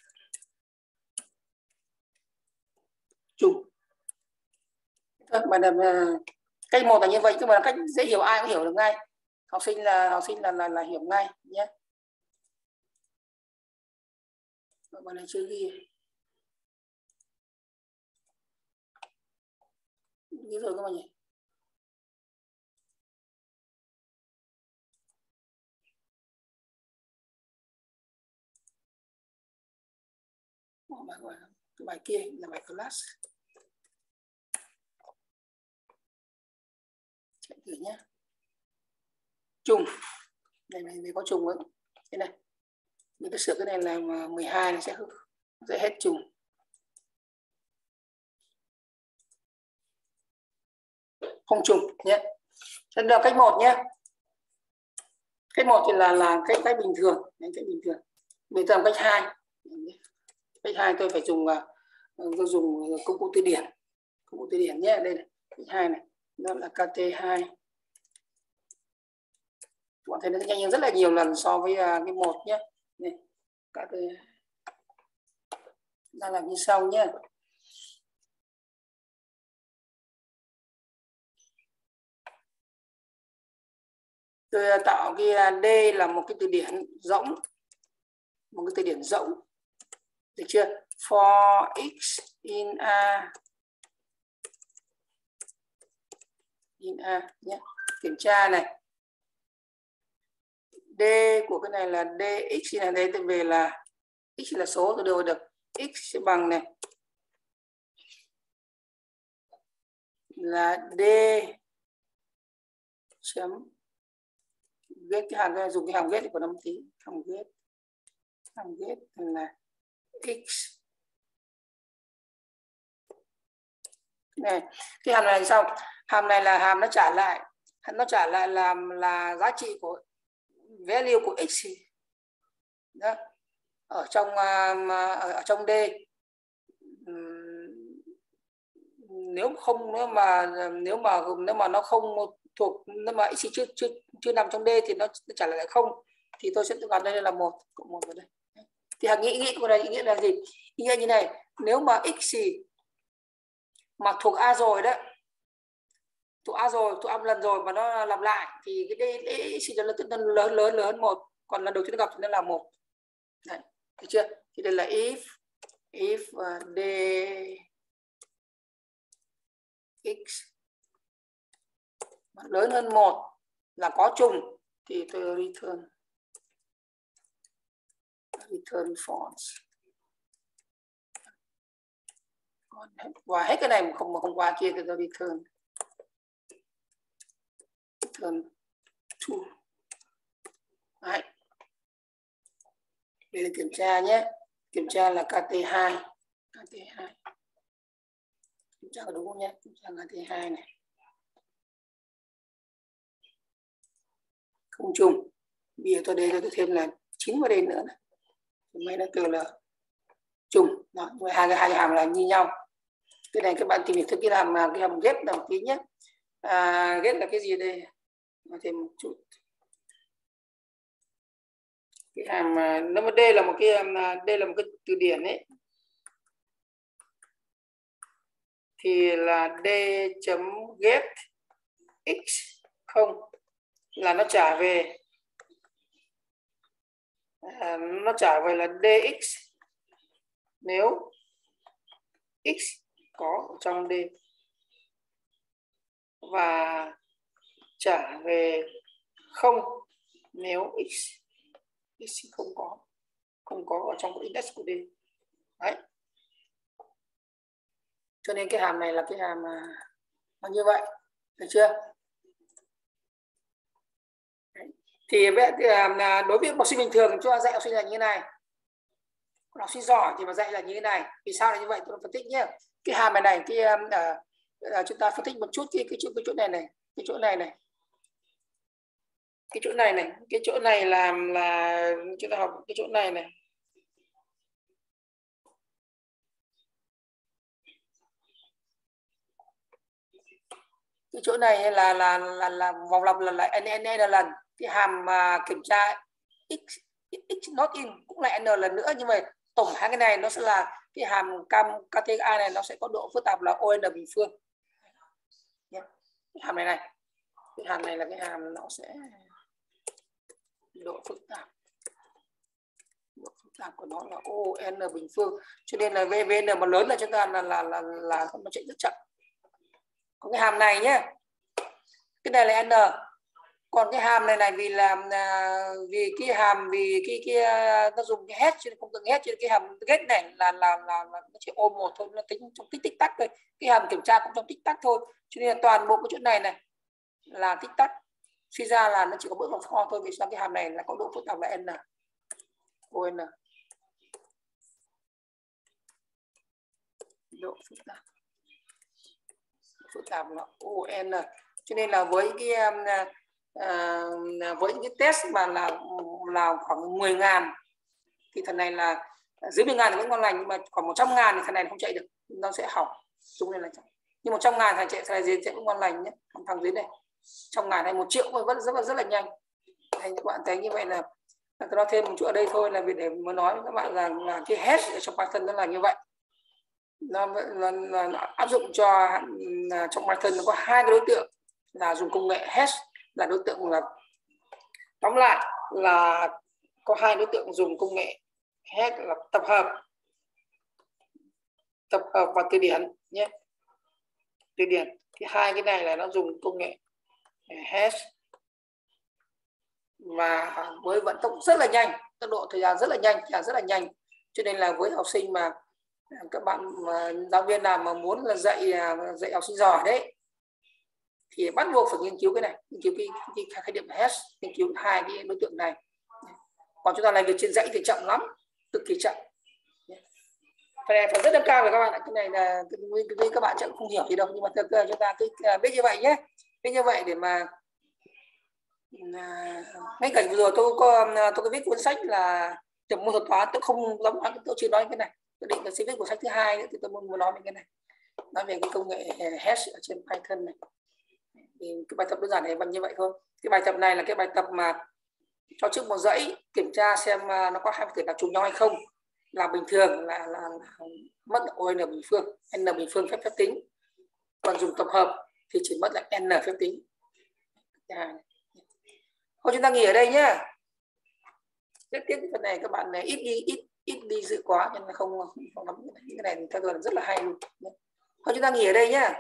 trùng. Bài làm cách một là như vậy, nhưng mà cách dễ hiểu, ai cũng hiểu được ngay. Học sinh là hiểu ngay nhé. Bài này chưa ghi rồi các bạn nhỉ? Cái bài kia là bài class. Chạy thử nhé. Trùng này có trùng ấy. Thế này, mình cứ sửa cái này là 12 này sẽ hết trùng. Không trùng nhé. Đây là cách 1 nhé. Cách 1 thì là cách bình thường, cách bình thường. Mình làm cách 2. Cách 2 tôi phải dùng công cụ từ điển. Công cụ từ điển nhé. Đây này, cách 2 này, đó là KT2. Các bạn thấy nó nhanh hơn rất là nhiều lần so với cái 1 nhé. Đây, KT ra làm như sau nhé. Tôi tạo cái D là một cái từ điển rỗng, được chưa? For x in A nhé. Kiểm tra này, D của cái này là dx này, đây tự về là x là số, tôi đưa được x sẽ bằng này là D chấm ghét, cái hàm dùng cái hàm ghét của năm tí, hàm ghét là x này. Cái hàm này sao? Hàm này là hàm nó trả lại là giá trị của value của x đó, ở trong D. Nếu mà nó không thuộc, nếu mà x chưa nằm trong D thì nó trả lại là không, thì tôi sẽ gắn đây là 1 cộng 1 vào đây. Thì hằng nghĩ của này ý nghĩa là gì? Ý nghĩa như này, nếu mà x mà thuộc A rồi đấy, thuộc A một lần rồi mà nó làm lại thì cái x nó lớn hơn 1, còn lần đầu tiên nó gặp thì nó là 1. Đấy, được chưa? Thì đây là if D x lớn hơn 1 là có trùng thì tôi return false. Và hết cái này mà không qua kia thì tôi return true. Đấy. Đây là kiểm tra nhé, kiểm tra là KT2 kiểm tra có đúng không nhé, kiểm tra KT2 này không trùng. Bây giờ tôi đây tôi thêm là 9 vào đây nữa này, mấy nó từ là trùng đó, hai cái hàm là như nhau. Cái này các bạn tìm hiểu thêm cái hàm ghép đầu tí nhé. Ghép là cái gì đây, nói thêm một chút. Cái hàm nếu mà đây là một cái từ điển ấy thì là D chấm get x không là nó trả về là dx nếu x có ở trong D, và trả về không nếu x không có ở trong index của D. Đấy. Cho nên cái hàm này là cái hàm nó như vậy, được chưa? Đấy. Thì đối với học sinh bình thường cho dạy học sinh là như thế này, còn học sinh giỏi thì mà dạy là như thế này. Vì sao là như vậy tôi phân tích nhé. Cái hàm này chúng ta phân tích một chút cái chỗ này này, cái chỗ này này, cái chỗ này là chúng ta học cái chỗ này này. Cái chỗ này là vòng lặp là n lần. Cái hàm kiểm tra x not in cũng là n lần nữa, nhưng mà tổng hai cái này nó sẽ là cái hàm KTA này, nó sẽ có độ phức tạp là ON bình phương. Cái hàm này cái hàm này là cái hàm nó sẽ độ phức tạp của nó là ON bình phương, cho nên là VN mà lớn là chúng ta là nó chạy rất chậm. Còn cái hàm này nhé, cái này là n, còn cái hàm này vì cái nó dùng cái hết chứ không cần hết, chứ cái hàm get này là nó chỉ ôm một thôi, nó tính trong tích tắc thôi. Cái hàm kiểm tra cũng trong tích tắc thôi, cho nên là toàn bộ cái chỗ này là tích tắc, suy ra là nó chỉ có bước vào for thôi. Vì sao? Cái hàm này là có độ phức tạp là n ON, độ phức tạp là ON. Cho nên là với cái test mà là khoảng 10.000 thì thằng này là dưới 10.000 thì vẫn ngon lành, nhưng mà khoảng 100.000 thì thằng này không chạy được, nó sẽ hỏng. Chúng nên là nhưng 100.000 thằng chạy thằng này sẽ vẫn ngon lành nhé. Thằng dưới này 100.000 hay 1 triệu vẫn rất là nhanh. Thành các bạn thấy như vậy là tôi nói thêm một chỗ ở đây thôi là vì để muốn nói với các bạn là cái hash ở trong Python nó là như vậy. Nó áp dụng cho trong Python nó có hai cái đối tượng là dùng công nghệ hash, là đối tượng là tóm lại là có hai đối tượng dùng công nghệ hash là tập hợp và từ điển nhé. Từ điển thì hai cái này là nó dùng công nghệ hash và với vận tốc rất là nhanh, tốc độ thời gian rất là nhanh, cho nên là với học sinh mà các bạn mà giáo viên nào mà muốn là dạy học sinh giỏi đấy thì bắt buộc phải nghiên cứu cái này, nghiên cứu cái khái niệm HES, nghiên cứu hai cái đối tượng này. Còn chúng ta làm việc trên dãy thì chậm lắm, cực kỳ chậm. Cái này phải rất nâng cao về các bạn ạ. Cái này là các bạn chắc không hiểu gì đâu, nhưng mà chúng ta cứ biết như vậy nhé, biết như vậy để mà ngay cả vừa rồi tôi có viết cuốn sách là nhập môn thuật toán, tôi không lắm, tôi chưa nói cái này, tôi định là sẽ viết cuốn sách thứ hai nữa thì tôi muốn nói về cái này, nói về cái công nghệ hash ở trên Python này. Thì cái bài tập đơn giản này bằng như vậy thôi. Cái bài tập này là cái bài tập mà cho trước một dãy kiểm tra xem nó có hai từ là trùng nhau hay không, là bình thường là mất O n bình phương, n bình phương phép tính, còn dùng tập hợp thì chỉ mất là n phép tính. Thôi chúng ta nghỉ ở đây nhé. Tiếp cái phần này các bạn này ít đi dự quá nên là không nắm những cái này theo tôi là rất là hay luôn. Thôi chúng ta nghỉ ở đây nhé.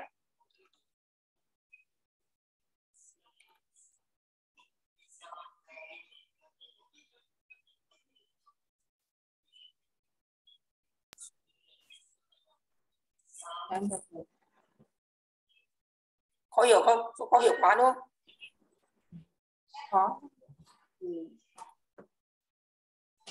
Khó hiểu không? Có hiểu quá đúng không? Có.